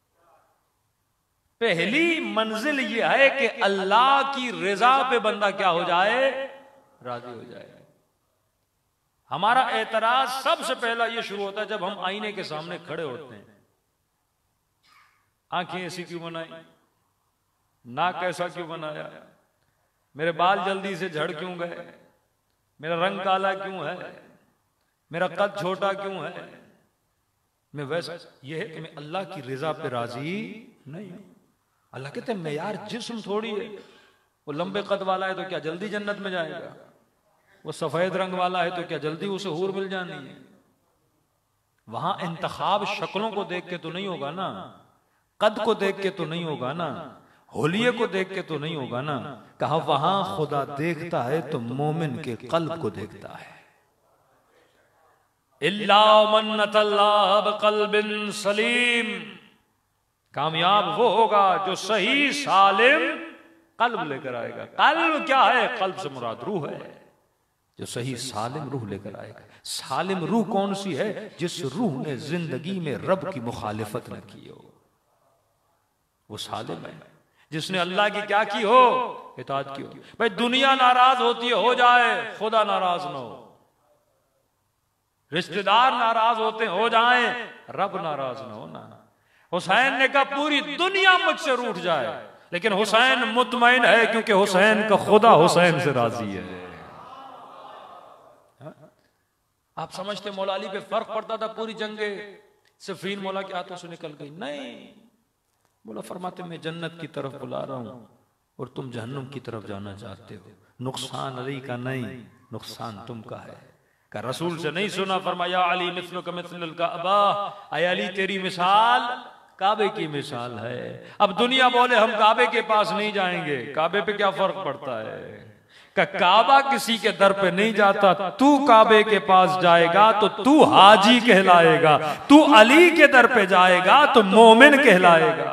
पहली मंजिल ये है कि अल्लाह की रजा पे बंदा क्या हो जाए? राजी हो जाए। हमारा एतराज सबसे पहला ये शुरू होता है जब हम आईने के सामने खड़े होते हैं। आंखें ऐसी क्यों बनाई, नाक ऐसा क्यों बनाया, मेरे बाल जल्दी से झड़ क्यों गए, मेरा रंग काला क्यों है, मेरा कद छोटा क्यों है, मैं वैसा। यह है कि मैं अल्लाह की रजा पे राजी नहीं हूं। अल्लाह कहते हैं मैं यार जिस्म थोड़ी है, वो लंबे कद वाला है तो क्या जल्दी जन्नत में जाएगा, वो सफेद रंग वाला है तो क्या जल्दी उसे हूर मिल जानी है। वहां इंतखाब शक्लों को देख के तो नहीं होगा ना, कद को देख के तो नहीं होगा ना, होलिये को देख के तो नहीं होगा ना। कहा वहां खुदा देखता है तो मोमिन के कल्ब को देखता है। इल्ला मन अतल्लाह बिक़ल्बिन सलीम, कामयाब वो होगा जो सही सालिम कल्ब लेकर आएगा। कल्ब क्या है? कल्ब से मुराद रूह है, जो सही सालिम रूह लेकर आएगा। सालिम रूह कौन सी है? जिस रूह ने जिंदगी में रब की मुखालिफत न की हो, वो सालिम है। जिसने अल्लाह की क्या की हो? इताअत की हो। भाई दुनिया नाराज होती है, हो जाए, खुदा नाराज ना हो। रिश्तेदार नाराज होते हो जाएं, रब नाराज ना हो ना। हुसैन ने कहा पूरी दुनिया मुझसे रूठ जाए, लेकिन हुसैन मुतमईन है क्योंकि हुसैन का खुदा हुसैन से राजी है। आप समझते मौला अली पे फर्क पड़ता था? पूरी जंगे सिफीन मौला के हाथों से निकल गई? नहीं, मौला फरमाते मैं जन्नत की तरफ बुला रहा हूं और तुम जहन्नुम की तरफ जाना चाहते हो। नुकसान अली का नहीं, नुकसान तुम का है। का रसूल से नहीं सुना? फरमाया अली मिस्लुका मिस्लुल काबा, आय अली तेरी मिसाल काबे की मिसाल है। अब दुनिया बोले हम काबे के पास नहीं जाएंगे, काबे पे क्या फर्क पड़ता है? का काबा किसी के दर पे नहीं जाता, तू काबे के पास जाएगा तो तू हाजी कहलाएगा, तू अली के दर पे जाएगा तो मोमिन कहलाएगा।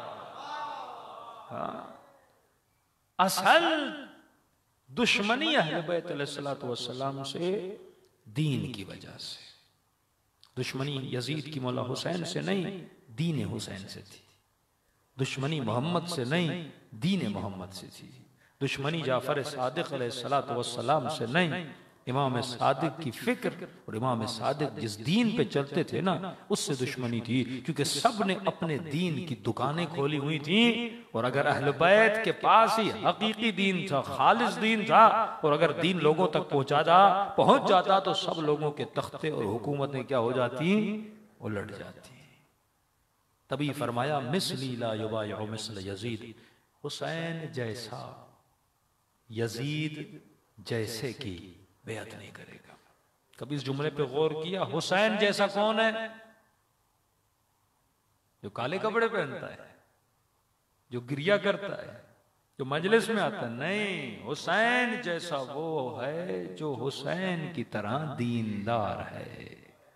असल दुश्मनी अहले बैत अलैहिस्सलातु वस्सलाम से दीन की वजह से। दुश्मनी यजीद की मौला हुसैन से नहीं, दीन हुसैन से थी। दुश्मनी मोहम्मद से नहीं, दीन मोहम्मद से थी। दुश्मनी जाफर सादिक अलैहिस्सलातु वस्सलाम से नहीं, इमाम सादिक की फिक्र और इमाम सादिक जिस दीन पे चलते थे ना, उससे दुश्मनी थी। क्योंकि सब ने अपने दीन की दुकानें खोली हुई थी, और अगर अहले बैत के पास ही हकीकी दीन था, खालिस दीन था, और अगर दीन लोगों तक पहुंच जाता तो सब लोगों के तख्ते और हुकूमतें क्या हो जाती? उलट जाती। तभी फरमाया मिस्ली ला युबायउ मिस्ल यजीद, हुसैन जैसा यजीद जैसे की बेअत नहीं करेगा। कभी इस जुमले पे गौर किया? हुसैन जैसा कौन है? जो काले कपड़े पहनता है, जो गिरिया करता है, जो मजलिस में आता है? नहीं, हुसैन जैसा वो है जो हुसैन की तरह दीनदार है।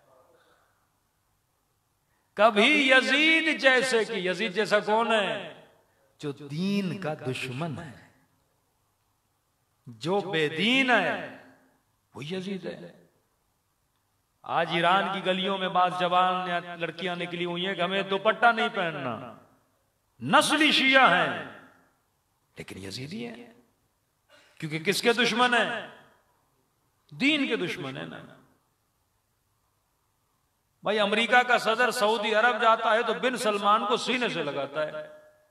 कभी यजीद जैसे की, यजीद जैसा कौन है? जो दीन का दुश्मन है, जो बेदीन है, वो यजीद है। आज ईरान की गलियों में बाज जवान या लड़कियां निकली हुई हैं कि हमें दुपट्टा नहीं पहनना, नस्ली शिया हैं, लेकिन यजीदी है। क्योंकि किसके दुश्मन है? दीन के दुश्मन है ना। भाई अमेरिका का सदर सऊदी अरब जाता है तो बिन सलमान को सीने से लगाता है,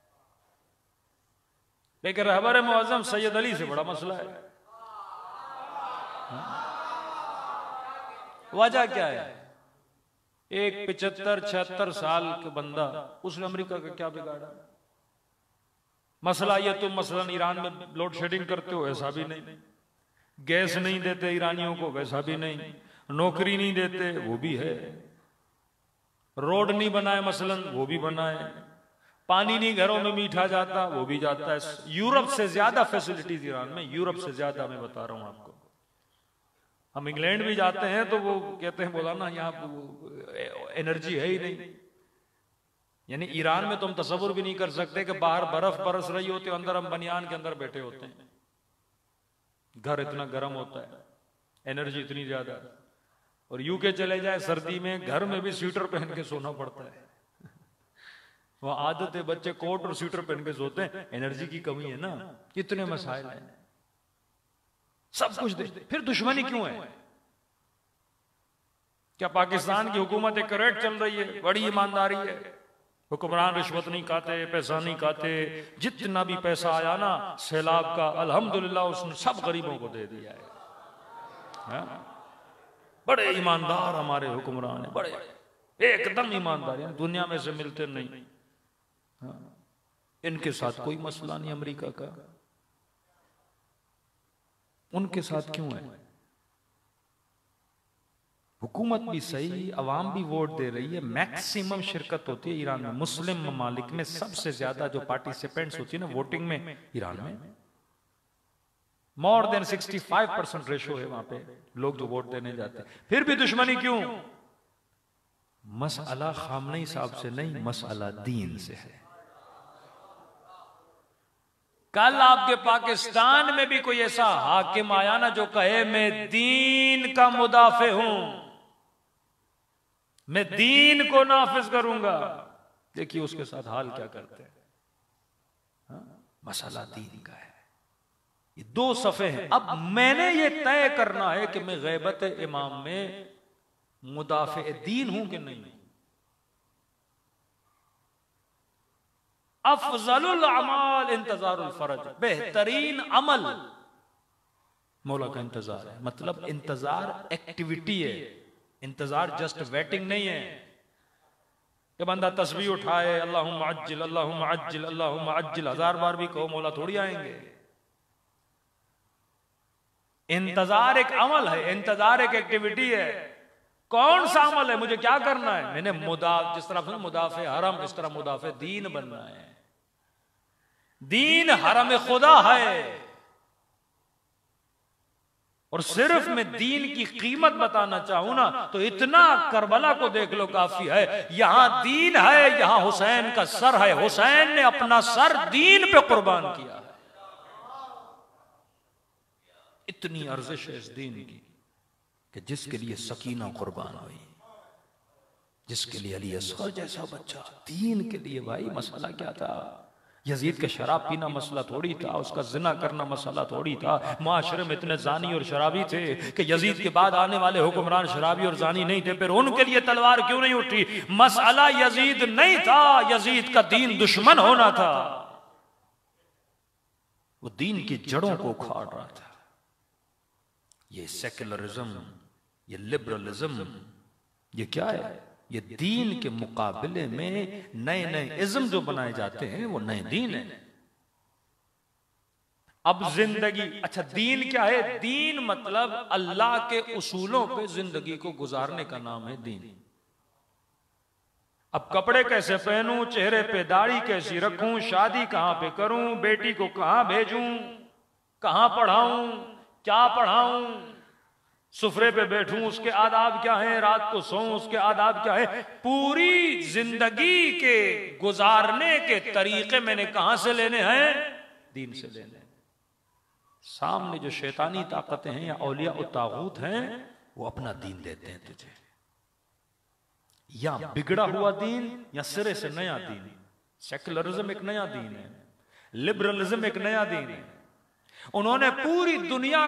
लेकिन रहबर मुअज्जम सैयद अली से बड़ा मसला है। वजह क्या है? एक 75-76 साल के बंदा, उसने अमेरिका का क्या बिगाड़ा? मसला ये तुम मसलन ईरान में लोड शेडिंग करते हो, ऐसा भी नहीं। गैस नहीं देते ईरानियों को, वैसा भी नहीं। नौकरी नहीं देते, वो भी है। रोड नहीं बनाए मसलन, वो भी बनाए। पानी नहीं घरों में मीठा जाता, वो भी जाता है। यूरोप से ज्यादा फैसिलिटीज ईरान में, यूरोप से ज्यादा मैं बता रहा हूं आपको। हम इंग्लैंड भी जाते हैं तो वो कहते हैं बोला ना यहाँ एनर्जी है ही नहीं। यानी ईरान में तो हम तसव्वुर भी नहीं कर सकते कि बाहर बर्फ बरस रही होती है, अंदर हम बनियान के अंदर बैठे होते हैं। घर इतना गर्म होता है, एनर्जी इतनी ज्यादा। और यूके चले जाए सर्दी में, घर में भी स्वेटर पहन के सोना पड़ता है। वहां आदत है, बच्चे कोट और स्वेटर पहन के सोते हैं, एनर्जी की कमी है ना। इतने मसाइल हैं, सब कुछ दे, फिर दुश्मनी क्यों है? क्या पाकिस्तान की हुकूमत एक करेक्ट चल रही है? बड़ी ईमानदारी है, हुक्मरान रिश्वत नहीं खाते, पैसा नहीं खाते, जितना भी पैसा आया ना सैलाब का, अल्हम्दुलिल्लाह उसने सब गरीबों को दे दिया है। बड़े ईमानदार हमारे हुक्मरान है, बड़े एकदम ईमानदार है, दुनिया में से मिलते नहीं। इनके साथ कोई मसला नहीं अमेरिका का, उनके साथ क्यों है? हुकूमत भी सही, अवाम भी वोट दे रही है, मैक्सिमम शिरकत होती है ईरान में। मुस्लिम ममालिक में सबसे ज्यादा जो पार्टिसिपेंट्स होती है ना वोटिंग में, ईरान में मोर देन 65% रेशो है वहां पे लोग जो वोट देने जाते हैं। फिर भी दुश्मनी क्यों? मसला खामनेई साहब से नहीं, मसला दीन से है। कल आपके पाकिस्तान में भी कोई ऐसा हाकिम आया ना जो कहे मैं दीन का मुदाफे हूं, मैं दीन को नाफिज करूंगा, देखिए उसके साथ हाल क्या करते हैं। मसला दीन का है। ये दो सफ़े हैं। अब मैंने ये तय करना है कि मैं गैबत इमाम में मुदाफे दीन हूं कि नहीं। अफजलुल अमाल इंतजारुल फरज, बेहतरीन अमल मौला का इंतजार है। मतलब इंतजार एक्टिविटी है, इंतजार जस्ट वेटिंग नहीं है कि बंदा तस्बीह उठाए अल्लाहुम्मा अज्जिल अल्लाहुम्मा अज्जिल अल्लाहुम्मा अज्जिल 1000 बार भी कहो मौला थोड़ी आएंगे। इंतजार एक अमल है, इंतजार एक एक्टिविटी है। कौन सा अमल है? मुझे क्या करना है? मैंने जिस तरह मुदाफे हरम, इस तरह मुदाफे दीन बनना है। दीन हरम खुदा है और सिर्फ मैं दीन की कीमत बताना चाहूं ना तो इतना करबला को देख लो काफी है। यहां दीन है, यहां हुसैन का सर है, हुसैन ने अपना सर दीन पे कुर्बान किया है। इतनी अर्जिश है इस दीन की कि जिसके लिए सकीना कुर्बान हुई, जिसके लिए अली असगर जैसा बच्चा, दीन के लिए। भाई मसला क्या था? यजीद का शराब पीना मसला थोड़ी था, उसका जिना करना मसला थोड़ी था। माशरे में इतने जानी और शराबी थे कि यजीद के बाद आने वाले हुक्मरान शराबी और जानी नहीं थे, फिर उनके लिए तलवार क्यों नहीं उठी? मसला यजीद नहीं था, यजीद का दीन दुश्मन होना था। वो दीन की जड़ों को उखाड़ रहा था। ये सेक्युलरिज्म, ये लिबरलिज्म, ये क्या है? ये दीन के मुकाबले में नए नए इज्म जो बनाए जाते हैं वो नए दीन है। अब जिंदगी, अच्छा दीन क्या है? दीन मतलब अल्लाह के उसूलों पे जिंदगी को गुजारने का नाम है दीन। अब कपड़े कैसे पहनूं, चेहरे पे दाढ़ी कैसी रखूं, शादी कहां पे करूं, बेटी को कहां भेजूं, कहां पढ़ाऊं, क्या पढ़ाऊं, सुफरे पे बैठूं उसके आदाब क्या हैं, रात को सोऊं उसके आदाब क्या है, पूरी जिंदगी के गुजारने के तरीके मैंने कहां से लेने हैं? दीन से लेने। सामने जो शैतानी ताकतें हैं या औलिया और तागूत हैं वो अपना दीन देते हैं तुझे, या बिगड़ा हुआ दीन या सिरे से नया दीन। सेक्युलरिज्म एक नया दीन है, लिबरलिज्म एक नया दीन है। उन्होंने पूरी दुनिया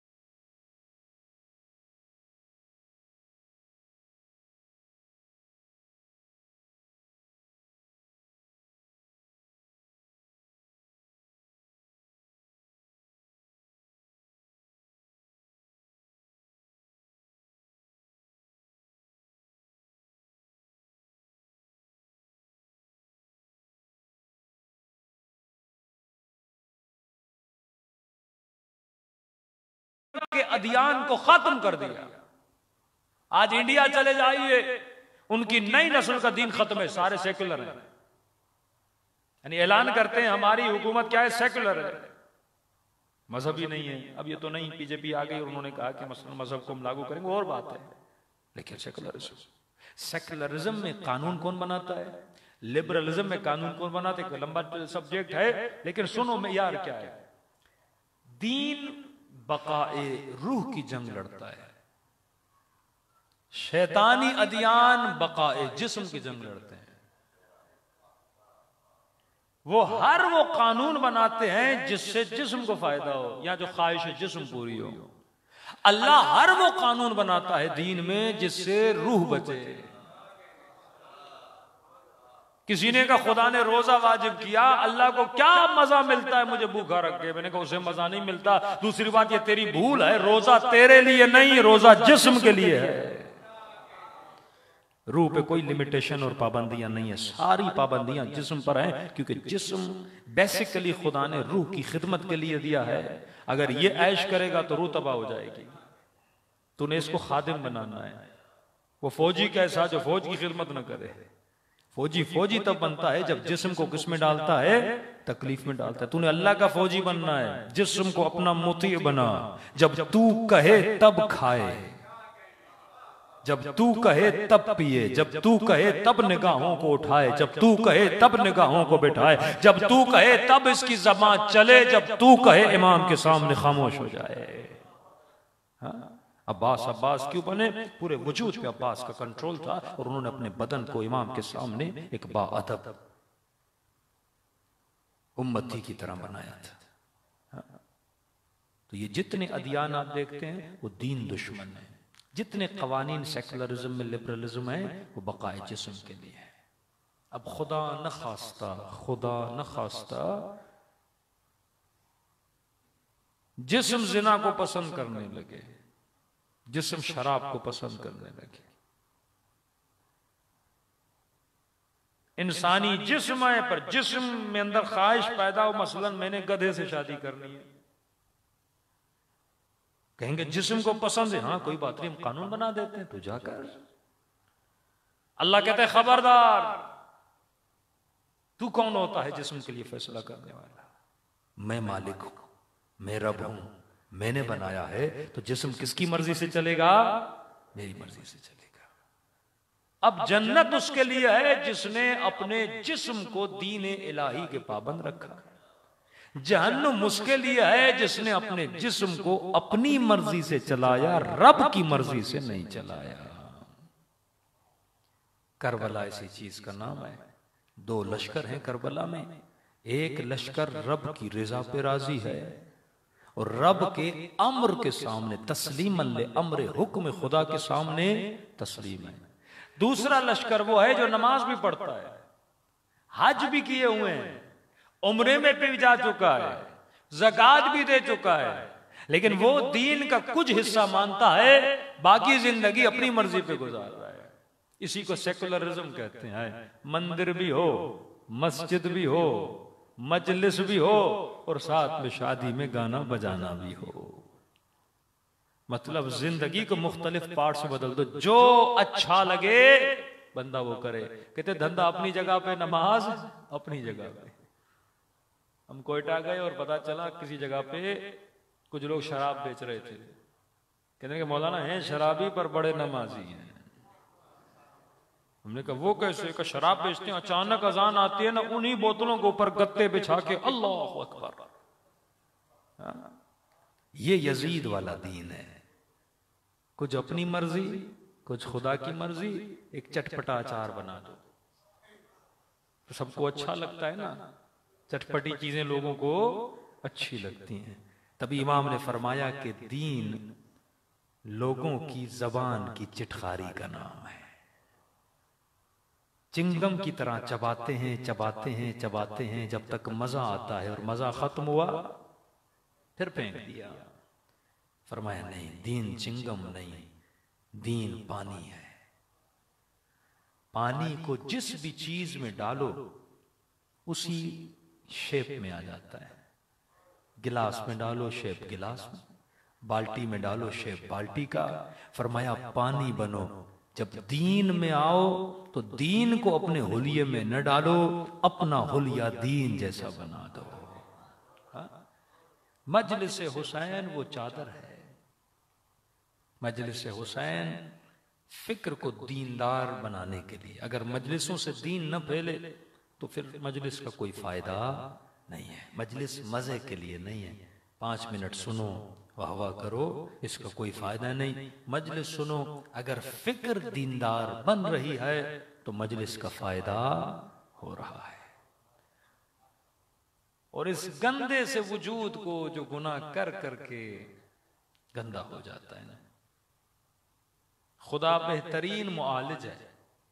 के अदियान को खत्म कर दिया। आज इंडिया चले जाइए, उनकी नई नस्ल का दीन खत्म है, सारे सेक्युलर हैं। यानी ऐलान करते हैं हमारी हुकूमत क्या है? सेक्युलर है, मजहबी नहीं है। अब ये तो नहीं, बीजेपी आ गई और उन्होंने कहा कि मसलन मजहब को हम लागू करेंगे, और बात है, लेकिन सेक्युलरिज्म। सेकुलरिज्म में कानून कौन बनाता है, लिबरलिज्म में कानून कौन बनाते हैं, लंबा सब्जेक्ट है, लेकिन सुनो मैं यार क्या है। दीन बकाए रूह की जंग लड़ता है, शैतानी अदियान बकाए जिस्म की जंग लड़ते हैं। वो कानून बनाते हैं जिससे जिस्म को फायदा हो या जो ख्वाहिश जिस्म पूरी हो। अल्लाह हर वो कानून बनाता है दीन में जिससे रूह बचे। किसी ने कहा खुदा ने रोजा वाजिब किया, अल्लाह को क्या मजा मिलता है मुझे भूखा रख के? मैंने कहा उसे मजा नहीं मिलता। दूसरी बात ये तेरी भूल है, रोजा तेरे लिए नहीं, रोजा जिस्म के लिए है। रूह पे कोई लिमिटेशन और पाबंदियां नहीं है, सारी पाबंदियां जिस्म पर हैं, क्योंकि जिस्म बेसिकली खुदा ने रूह की खिदमत के लिए दिया है। अगर ये ऐश करेगा तो रूह तबाह हो जाएगी। तूने इसको खादिम बनाना है। वो फौजी कैसा जो फौज की खिदमत न करे। फौजी तब बनता है जब जिस्म को किस में डालता है, तकलीफ में डालता है। तूने अल्लाह का फौजी बनना है, जिस्म को अपना मुती बना। जब तू कहे तब खाए, जब तू कहे तब पिए, जब तू कहे तब निगाहों को उठाए, जब तू कहे तब निगाहों को बिठाए, जब तू कहे तब इसकी ज़बान चले, जब तू कहे इमाम के सामने खामोश हो जाए। हाँ? अब्बास क्यों बने? पूरे वजूद पे अब्बास का कंट्रोल था और उन्होंने अपने बदन को इमाम के सामने एक बाअदब उम्मती की तरह बनाया था। हाँ? तो ये जितने अदियान आप देखते हैं वो दीन दुश्मन है। जितने कवानीन सेकुलरिज्म में, लिबरलिज्म है, वो बकाए जिस्म के लिए है। अब खुदा न खास्ता जिस्म जिना को पसंद करने लगे, जिस्म शराब को पसंद करने लगे। इंसानी जिस्म है, पर जिस्म में अंदर ख्वाहिश पैदा हो। मसलन मैंने गधे से शादी करनी है, कहेंगे जिस्म को पसंद है, हाँ कोई बात नहीं, हम कानून बना देते हैं, तू जाकर। अल्लाह कहता है खबरदार, तू कौन होता है जिस्म के लिए फैसला करने वाला? मैं मालिक हूं, मैं रब हूं, मैंने बनाया है। तो जिस्म किसकी मर्जी से चलेगा? मेरी मर्जी से चलेगा। अब जन्नत उसके लिए है जिसने अपने जिस्म को दीन इलाही के पाबंद रखा। जहन्नुम उसके लिए है जिसने अपने जिस्म को अपनी मर्जी से चलाया, रब की मर्जी से नहीं चलाया। करबला इसी चीज का नाम है। 2 लश्कर हैं करबला में। एक लश्कर रब की रजा पे राजी है और रब के अम्र के सामने तस्लीमन ले अम्र हुक्म खुदा के सामने तस्लीम है। दूसरा लश्कर वो है जो नमाज भी पढ़ता है, हज भी किए हुए हैं, उम्रे में भी जा चुका है, ज़कात भी दे चुका है, लेकिन वो दीन का कुछ हिस्सा मानता है, बाकी जिंदगी अपनी मर्जी पे गुजार रहा है। इसी को सेकुलरिज्म कहते हैं। मंदिर भी हो, मस्जिद भी हो, मजलिस भी हो और साथ में शादी में गाना बजाना भी हो। मतलब जिंदगी को मुख्तलिफ पार्ट से बदल दो, जो अच्छा लगे बंदा वो करे। कहते धंधा अपनी जगह पे, नमाज अपनी जगह पे। हम कोयटा गए और पता चला किसी जगह पे कुछ लोग शराब बेच रहे थे। कहते कि मौलाना हैं शराबी पर बड़े नमाजी हैं। हमने कहा वो कैसे? का शराब बेचते हैं, अचानक अजान आती है ना, उन्हीं बोतलों के ऊपर गत्ते बिछा के अल्लाह अकबर। ये यजीद वाला दीन है। कुछ अपनी मर्जी, कुछ खुदा की मर्जी। एक चटपटा अचार बना दो तो सबको अच्छा लगता है ना, चटपटी चीजें लोगों को अच्छी लगती हैं। तभी इमाम ने फरमाया कि दीन लोगों की जबान की चिटखारी का नाम है। चिंगम की तरह चबाते हैं, चबाते हैं, चबाते हैं जब तक मजा आता है, और मजा खत्म हुआ फिर फेंक दिया। फरमाया नहीं, दीन चिंगम नहीं, दीन पानी है। पानी को जिस भी चीज में डालो उसी शेप में आ जाता है। गिलास में डालो शेप गिलास में, बाल्टी में डालो शेप बाल्टी का। फरमाया पानी बनो। जब दीन में आओ तो दीन को अपने हुलिये में न डालो, अपना हुलिया दीन जैसा बना दो। मजलिस हुसैन वो चादर है, मजलिस हुसैन फिक्र को दीनदार बनाने के लिए। अगर मजलिसों से दीन न फैले तो फिर मजलिस का कोई फायदा नहीं है। मजलिस मजे के लिए नहीं है, 5 मिनट सुनो, वाह वाह करो, इसका कोई फायदा नहीं। मजलिस सुनो, अगर फिक्र दीनदार बन रही है तो मजलिस का फायदा हो रहा है। और इस गंदे से वजूद को जो गुनाह कर करके गंदा हो जाता है ना, खुदा बेहतरीन मुआलिज है।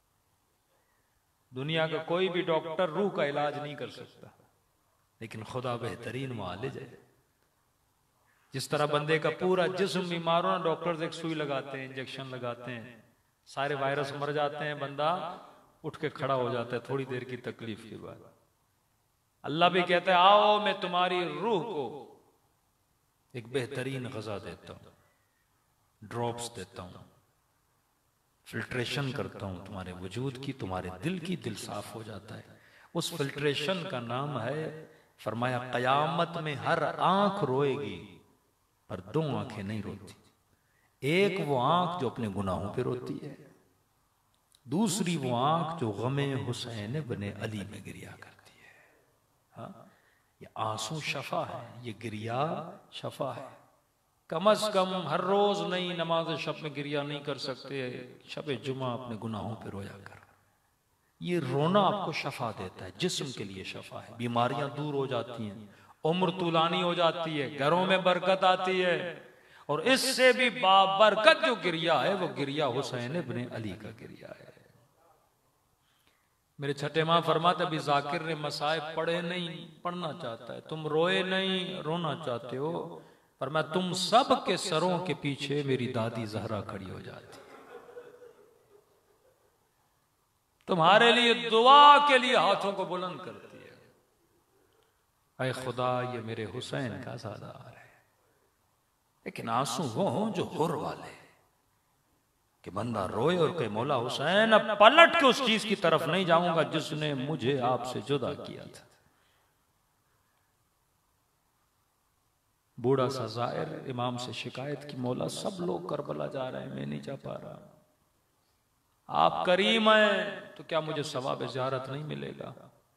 दुनिया का कोई भी डॉक्टर रूह का इलाज नहीं कर सकता, लेकिन खुदा बेहतरीन मुआलिज है। जिस तरह बंदे का पूरा जिस्म बीमार हो ना, डॉक्टर एक सुई लगाते हैं, इंजेक्शन लगाते हैं, सारे वायरस मर जाते हैं, बंदा उठ के खड़ा हो जाता है थोड़ी देर की तकलीफ के बाद। अल्लाह भी कहता है आओ मैं तुम्हारी रूह को एक बेहतरीन ग़िज़ा देता हूं, ड्रॉप्स देता हूं, फिल्ट्रेशन करता हूं तुम्हारे वजूद की, तुम्हारे दिल की, दिल साफ हो जाता है। उस फिल्ट्रेशन का नाम है, फरमाया कयामत में हर आंख रोएगी पर 2 आंखें नहीं रोती। एक वो आंख जो अपने गुनाहों पे रोती है, दूसरी वो आंख जो गमे हुसैन बने अली में गिरिया करती है। हाँ, ये आंसू शफा है, ये गिरिया शफा है। कम अज कम हर रोज नई नमाज शब में गिरिया नहीं कर सकते, शब जुमा अपने गुनाहों पे रोया कर। ये रोना आपको शफा देता है, जिस्म के लिए शफा है। बीमारियां दूर हो जाती हैं, उम्र तुलानी हो जाती है, घरों में बरकत आती है। और इससे भी बाबरकत जो गिरिया है वो गिरिया हुसैन इब्ने अली का गिरिया है। मेरे छठे माँ फरमाते अभी जाकिर ने मसाइब पढ़े नहीं, पढ़ना चाहता है। तुम रोए नहीं, रोना चाहते हो, पर मैं तुम सब के सरों के पीछे मेरी दादी जहरा खड़ी हो जाती, तुम्हारे लिए दुआ के लिए हाथों को बुलंद करती है। ऐ खुदा ये मेरे हुसैन का सादार है। लेकिन आंसू वो हों जो हुर वाले, कि बंदा रोए और कहे मौला हुसैन अब पलट के उस चीज की तरफ नहीं जाऊंगा जिसने मुझे आपसे जुदा किया था। बूढ़ा सा जाहिर इमाम से शिकायत की, मौला सब लोग करबला जा रहे हैं, मैं नहीं जा पा रहा, आप करीम हैं तो क्या मुझे सवाब ज़ियारत नहीं मिलेगा?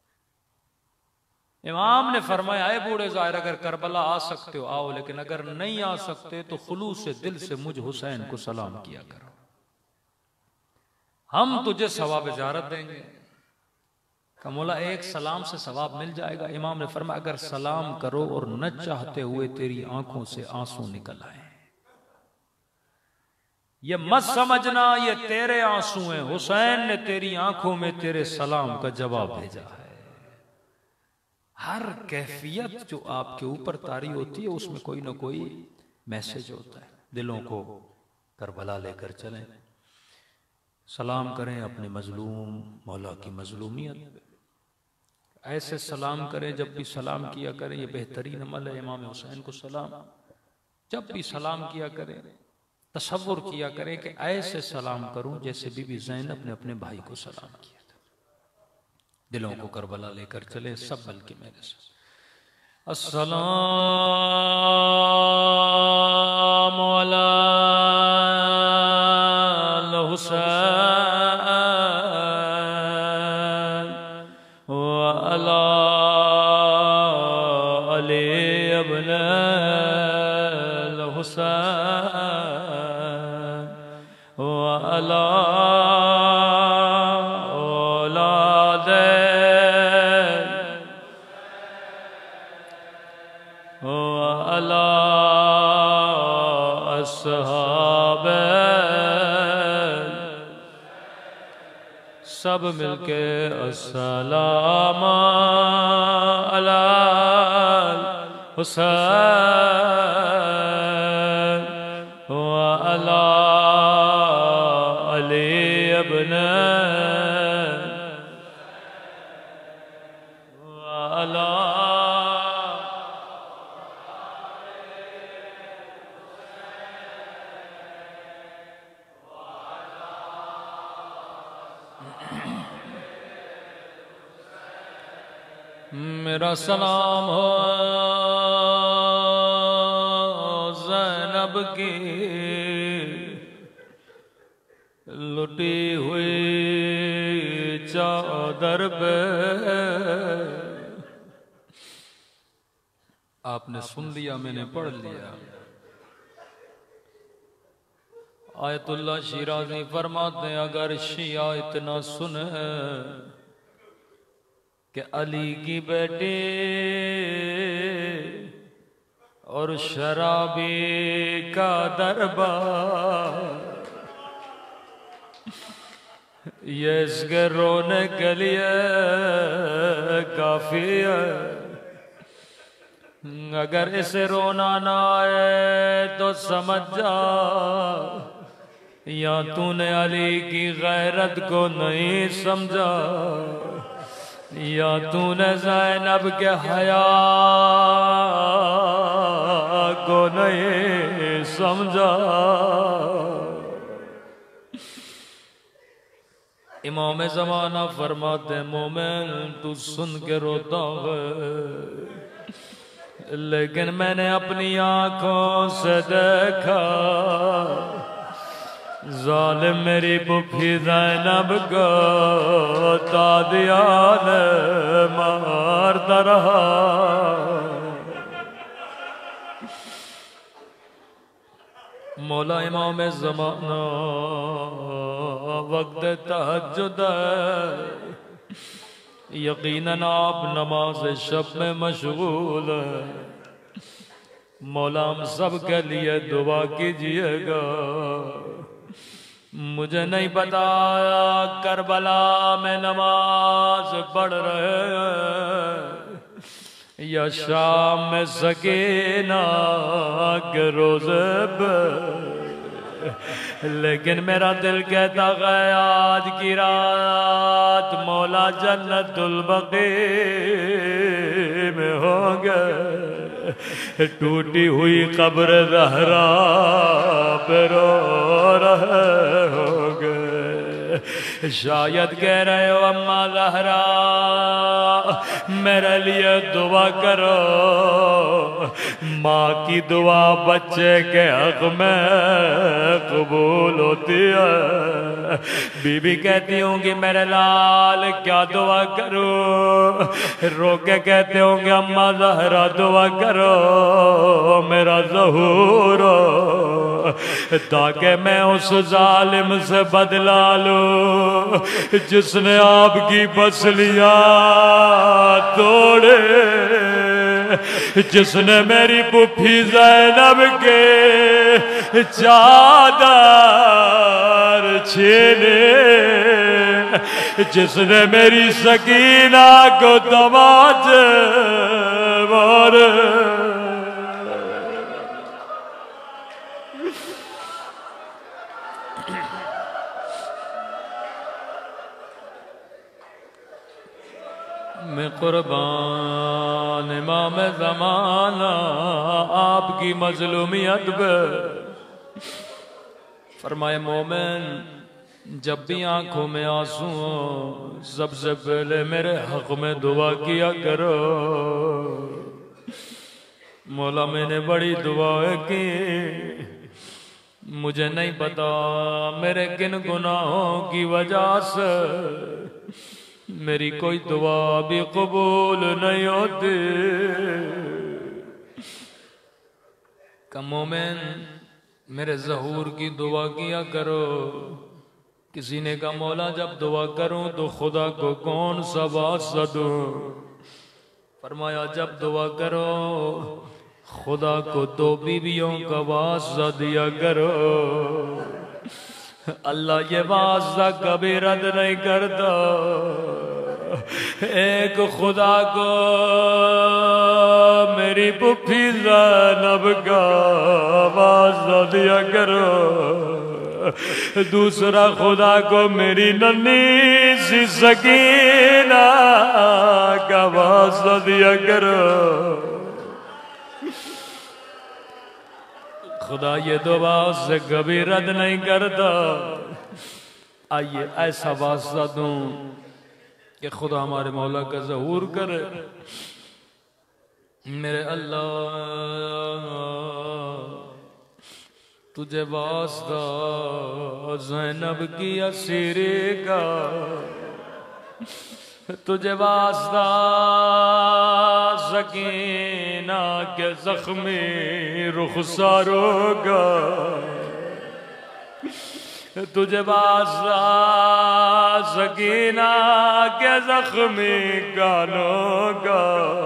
इमाम ने फरमाया है बूढ़े जाहिर अगर करबला आ सकते हो आओ, लेकिन अगर नहीं आ सकते तो खुलूस से दिल से मुझ हुसैन को सलाम किया करो, हम तुझे सवाब ज़ियारत देंगे। मौला एक सलाम से सवाब मिल जाएगा। इमाम ने फरमाया अगर सलाम करो और न चाहते हुए तेरी आंखों से आंसू निकल आए, ये मत समझना ये तेरे आंसू हैं, हुसैन ने तेरी आंखों में तेरे सलाम का जवाब भेजा है। हर कैफियत जो आपके ऊपर तारी होती है उसमें कोई ना कोई मैसेज होता है। दिलों को करबला लेकर चलें, सलाम करें अपने मजलूम मौला की मजलूमियत। ऐसे सलाम करें, जब भी सलाम किया करें, ये बेहतरीन अमल है इमाम हुसैन को सलाम। जब भी सलाम किया करें तसव्वुर किया करें कि ऐसे सलाम करूं जैसे बीबी ज़ैनब ने अपने भाई को सलाम किया था। दिलों को करबला लेकर चले सब, बल्कि मेरे साथ अस्सलाम अला हुसैन व अला अली इब्न हुसैन व अला औलाद व अला अस्हाब, सब मिलके अस्सलाम अला हुसैन व अला अली इब्न व अला मेरा सलाम हो ज़ैनब की लुटी हुई चादर पे। आपने सुन लिया, मैंने पढ़ लिया। आयतुल्लाह शिराज़ी फरमाते हैं अगर शिया इतना सुने कि अली की बेटी और शराबी का दरबार, ये इसके रोने के लिए काफी है। अगर इसे रोना ना आए तो समझ जा या तूने अली की गैरत को नहीं समझा या तूने ज़ैनब के हया को नहीं समझा। इमाम ज़माना फरमाते मोमिन तू सुन के रोता है, लेकिन मैंने अपनी आंखों से देखा जालिम मेरी पुफी ज़ैनब को तादियान मारता रहा। मौला इमाम ज़माना वक्त तहज्जुद यकीनन आप नमाज शब में मशगूल है। मौला हम सब के लिए दुआ कीजिएगा। मुझे नहीं पता करबला में नमाज पढ़ रहे हैं या शाम में सकीना के रोज़े पे, लेकिन मेरा दिल कहता है आज की रात मौला जन्नतुल बक़ी में होंगे। टूटी हुई कब्र ज़हरा पे रो रहे होंगे। शायद कह रहे हो अम्मा ज़हरा मेरे लिए दुआ करो। माँ की दुआ बच्चे के हक में कबूल होती है। बीबी कहती होंगी मेरे लाल क्या दुआ करूं, रो के कहते होंगे अम्मा ज़हरा दुआ करो मेरा ज़हूर, ताकि मैं उस जालिम से बदला लूं जिसने आपकी बसलियां तोड़े, जिसने मेरी पुफी ज़ैनब के चादर छीने, जिसने मेरी सकीना को तमाचे मारे। मैं कुर्बान इमाम ज़माना आपकी मज़लूमियत पे। फरमाए मोमिन जब भी आंखों में आंसू हो सबसे पहले मेरे हक में दुआ किया करो। मौला मैंने बड़ी दुआएं की, मुझे नहीं पता मेरे किन गुनाहों की वजह से मेरी कोई दुआ भी कबूल नहीं होती। मोमिन मेरे ज़हूर की दुआ किया करो। किसी ने कहा मौला जब दुआ करूं तो खुदा को कौन सा वास्ता दूं? फरमाया जब दुआ करो खुदा को दो बीवियों का वास्ता दिया करो। अल्लाह ये वास्ता कभी रद्द नहीं करता। एक खुदा को मेरी पुफी ज़ैनब का वास्ता दिया करो, दूसरा खुदा को मेरी नन्ही सी सकीना का वास्ता दिया करो। खुदा ये दुआ से कभी रद्द नहीं करता। आइए ऐसा वास्ता दूं कि खुदा हमारे मौला का ज़हूर करे। मेरे अल्लाह तुझे वास्ता ज़ैनब की असीरी का, तुझे वास्ता सकीना के जख्मी रुखसारों का, तुझे वास्ता सकीना के जख्मी गानों का।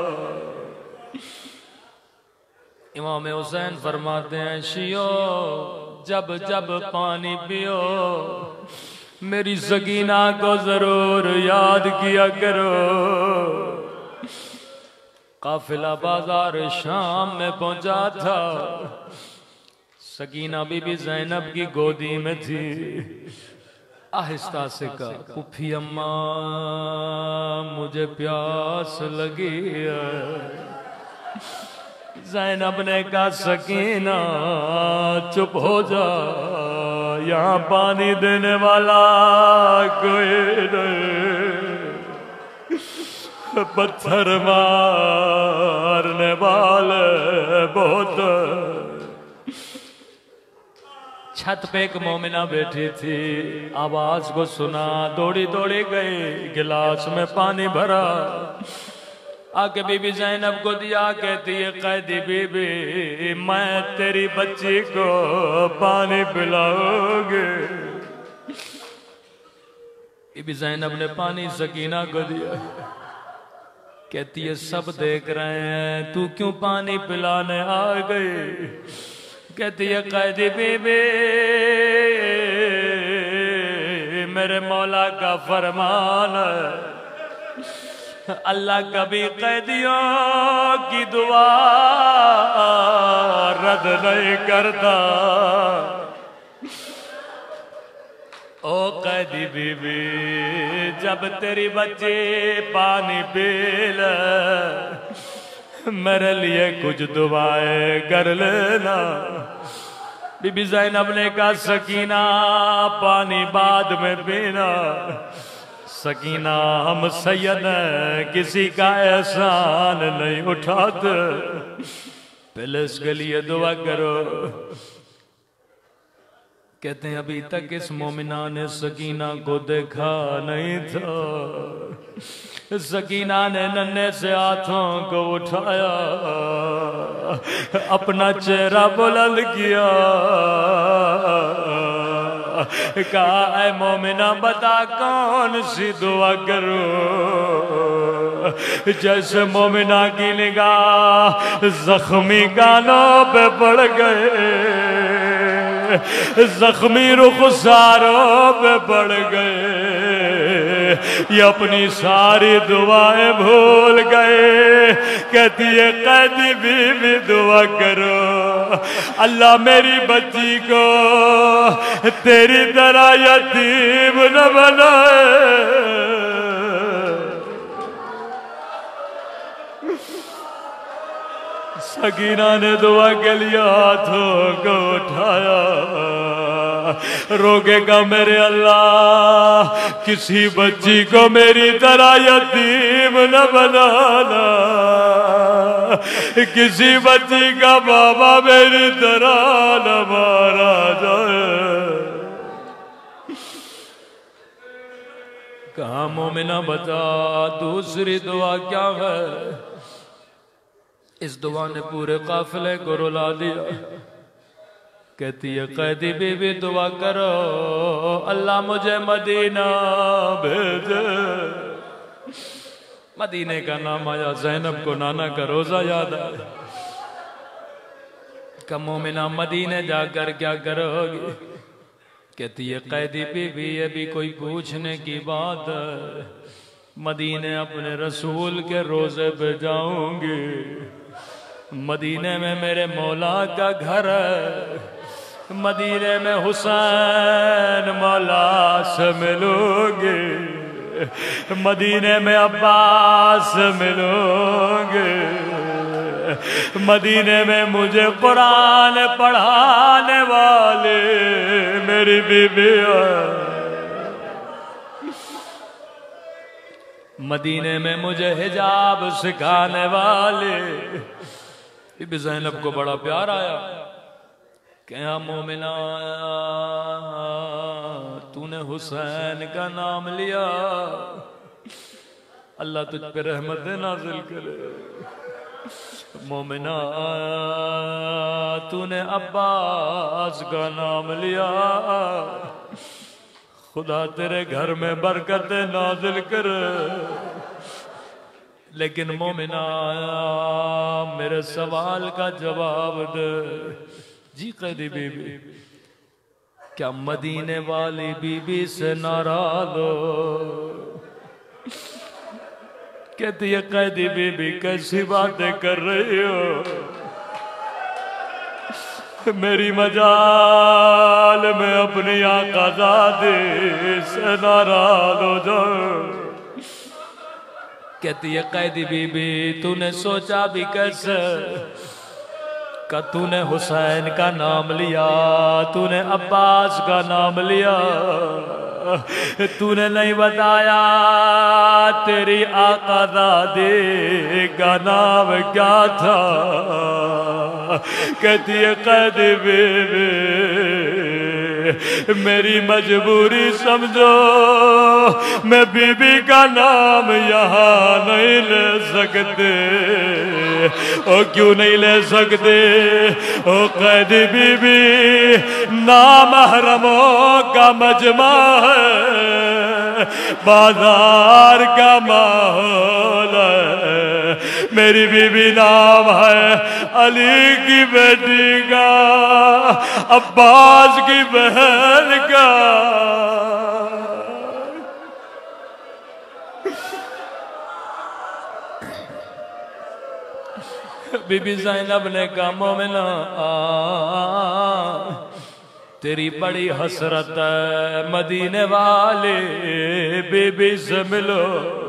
इमाम हुसैन फरमाते हैं शियो जब जब पानी पियो मेरी सकीना को जरूर याद किया करो। काफिला बाजार शाम में पहुंचा था, सकीना बीबी ज़ैनब की गोदी में थी। आहिस्ता से कहा पुफी अम्मा मुझे प्यास लगी है। ज़ैनब ने कहा सकीना चुप हो जा, यहाँ पानी देने वाला कोई नहीं, पत्थर मारने वाले बहुत। छत पे एक मोमिना बैठी थी, आवाज को सुना, दौड़ी दौड़ी गई, गिलास में पानी भरा, आके बीबी ज़ैनब को दिया। कहती है कैदी बीबी मैं तेरी बच्ची को पानी पिलाऊंगी। बीबी ज़ैनब ने पानी सकीना को दिया। कहती है सब देख रहे हैं, तू क्यों पानी पिलाने आ गई? कहती है कैदी बीबी मेरे मौला का फरमान है, अल्लाह कभी कैदियों की दुआ रद्द नहीं करता। ओ कैदी बीबी जब तेरी बच्ची पानी पी ले मेरे लिए कुछ दुआएं कर लेना। बीबी ज़ैनब ने कहा सकीना पानी बाद में पीना। सकीना हम सैयद किसी का एहसान नहीं उठाते, पहले इसके लिए दुआ करो। कहते हैं अभी तक इस मोमिना ने सकीना को देखा नहीं था। सकीना ने नन्हे से हाथों को उठाया, अपना चेहरा बुलंद किया, कहा ऐ मोमिना बता कौन सी दुआ करूं। जैसे मोमिना की निगाह जख्मी गानों पे पड़ गए, जख्मी रुखसारों पे पड़ गए, ये अपनी सारी दुआएं भूल गए। कहती है कैदी बीवी दुआ करो, अल्लाह मेरी बच्ची को तेरी तरह यतीम न बनाए। सकीना ने दुआ के लिए हाथों को उठाया, रोकेगा मेरे अल्लाह किसी बच्ची को मेरी तरह यतीम न बनाना, किसी बच्ची का बाबा मेरी तरह न मारा जाए। कहा मोमिना बता दूसरी दुआ क्या है? इस दुआ ने पूरे काफिले को रुला दिया। कहती है कैदी बीवी दुआ करो अल्लाह मुझे मदीना भेजे। मदीने का नाम आया, ज़ैनब को नाना का रोजा याद आया। का मोमिना मदीने जाकर क्या करोगी? कहती है कैदी बीवी ये भी कोई पूछने की बात है, मदीने अपने रसूल के रोजे पे जाऊंगी। मदीने में मेरे मौला का घर है, मदीने में हुसैन मौला से मिलोगे, मदीने में अब्बास मिलोगे, मदीने में मुझे कुरान पढ़ाने वाले मेरी बीबी, मदीने में मुझे हिजाब सिखाने वाले। बीबी ज़ैनब को बड़ा प्यार आया। क्या मोमिना तूने हुसैन का नाम लिया, अल्लाह तुझ पे रहमत नाजिल करे। मोमिना तूने अब्बास का नाम लिया, खुदा तेरे घर में बरकत नाजिल करे। लेकिन मोमिना मेरे सवाल का जवाब दे। जी कैदी बीबी, क्या मदीने वाली बीबी से नाराज हो? कहती है कैदी बीबी कैसी बातें कर रही हो, मेरी मजाल में अपनी आकाज़ादी से नाराज हो जाओ। कहती है कैदी बीबी तूने सोचा भी कैसे का तूने हुसैन का नाम लिया, तूने अब्बास का नाम लिया, तूने नहीं बताया तेरी आकाज़ादी का नाम क्या था। कहती है कैदी बीबी मेरी मजबूरी समझो, मैं बीबी का नाम यहाँ नहीं ले सकते। ओ क्यों नहीं ले सकते? ओ कैदी बीबी नामहरमों का मजमा है, बाजार का माहौल है। मेरी बीबी नाम है अली की बेटी का, अब्बास की बहन का। बीबी ज़ैनब ने कहा मोमिना तेरी बड़ी हसरत है, मदीने वाले बीबी से मिलो।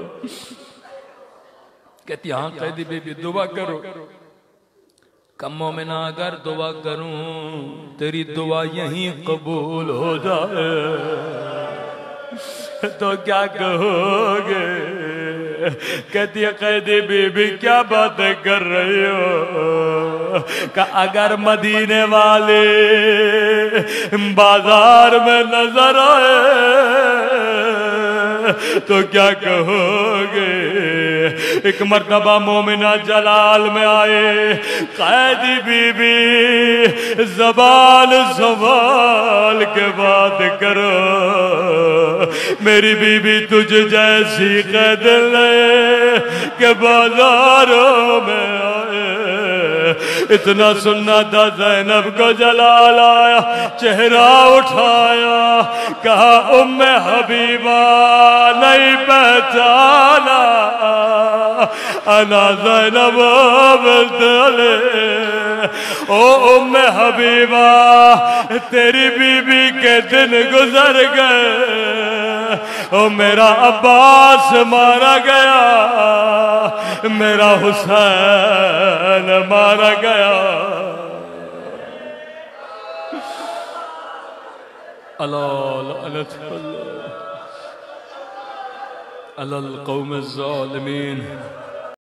कहती हाँ कहती बीबी दुआ करो। कम मोमिना अगर दुआ करूं तेरी दुआ यहीं कबूल हो जाए तो क्या कहोगे? कहती है कैदी बीबी क्या बातें कर रही हो? कि अगर मदीने वाले बाजार में नजर आए तो क्या कहोगे? एक मर्तबा मोमिना जलाल में आए, कैदी बीबी जबान संभाल के बात करो। मेरी बीबी तुझ जैसी कैद ले के बाजारों में आए। इतना सुनना था ज़ैनब को जलाल आया, चेहरा उठाया, कहा उम्मे हबीबा नहीं पहचाना, अना ज़ैनब बिल्तले। ओ उम्मे हबीबा तेरी बीबी के दिन गुजर गए, ओ मेरा अब्बास मारा गया, मेरा हुसैन मारा गया। अल्लाह कौम ज़ालिमीन।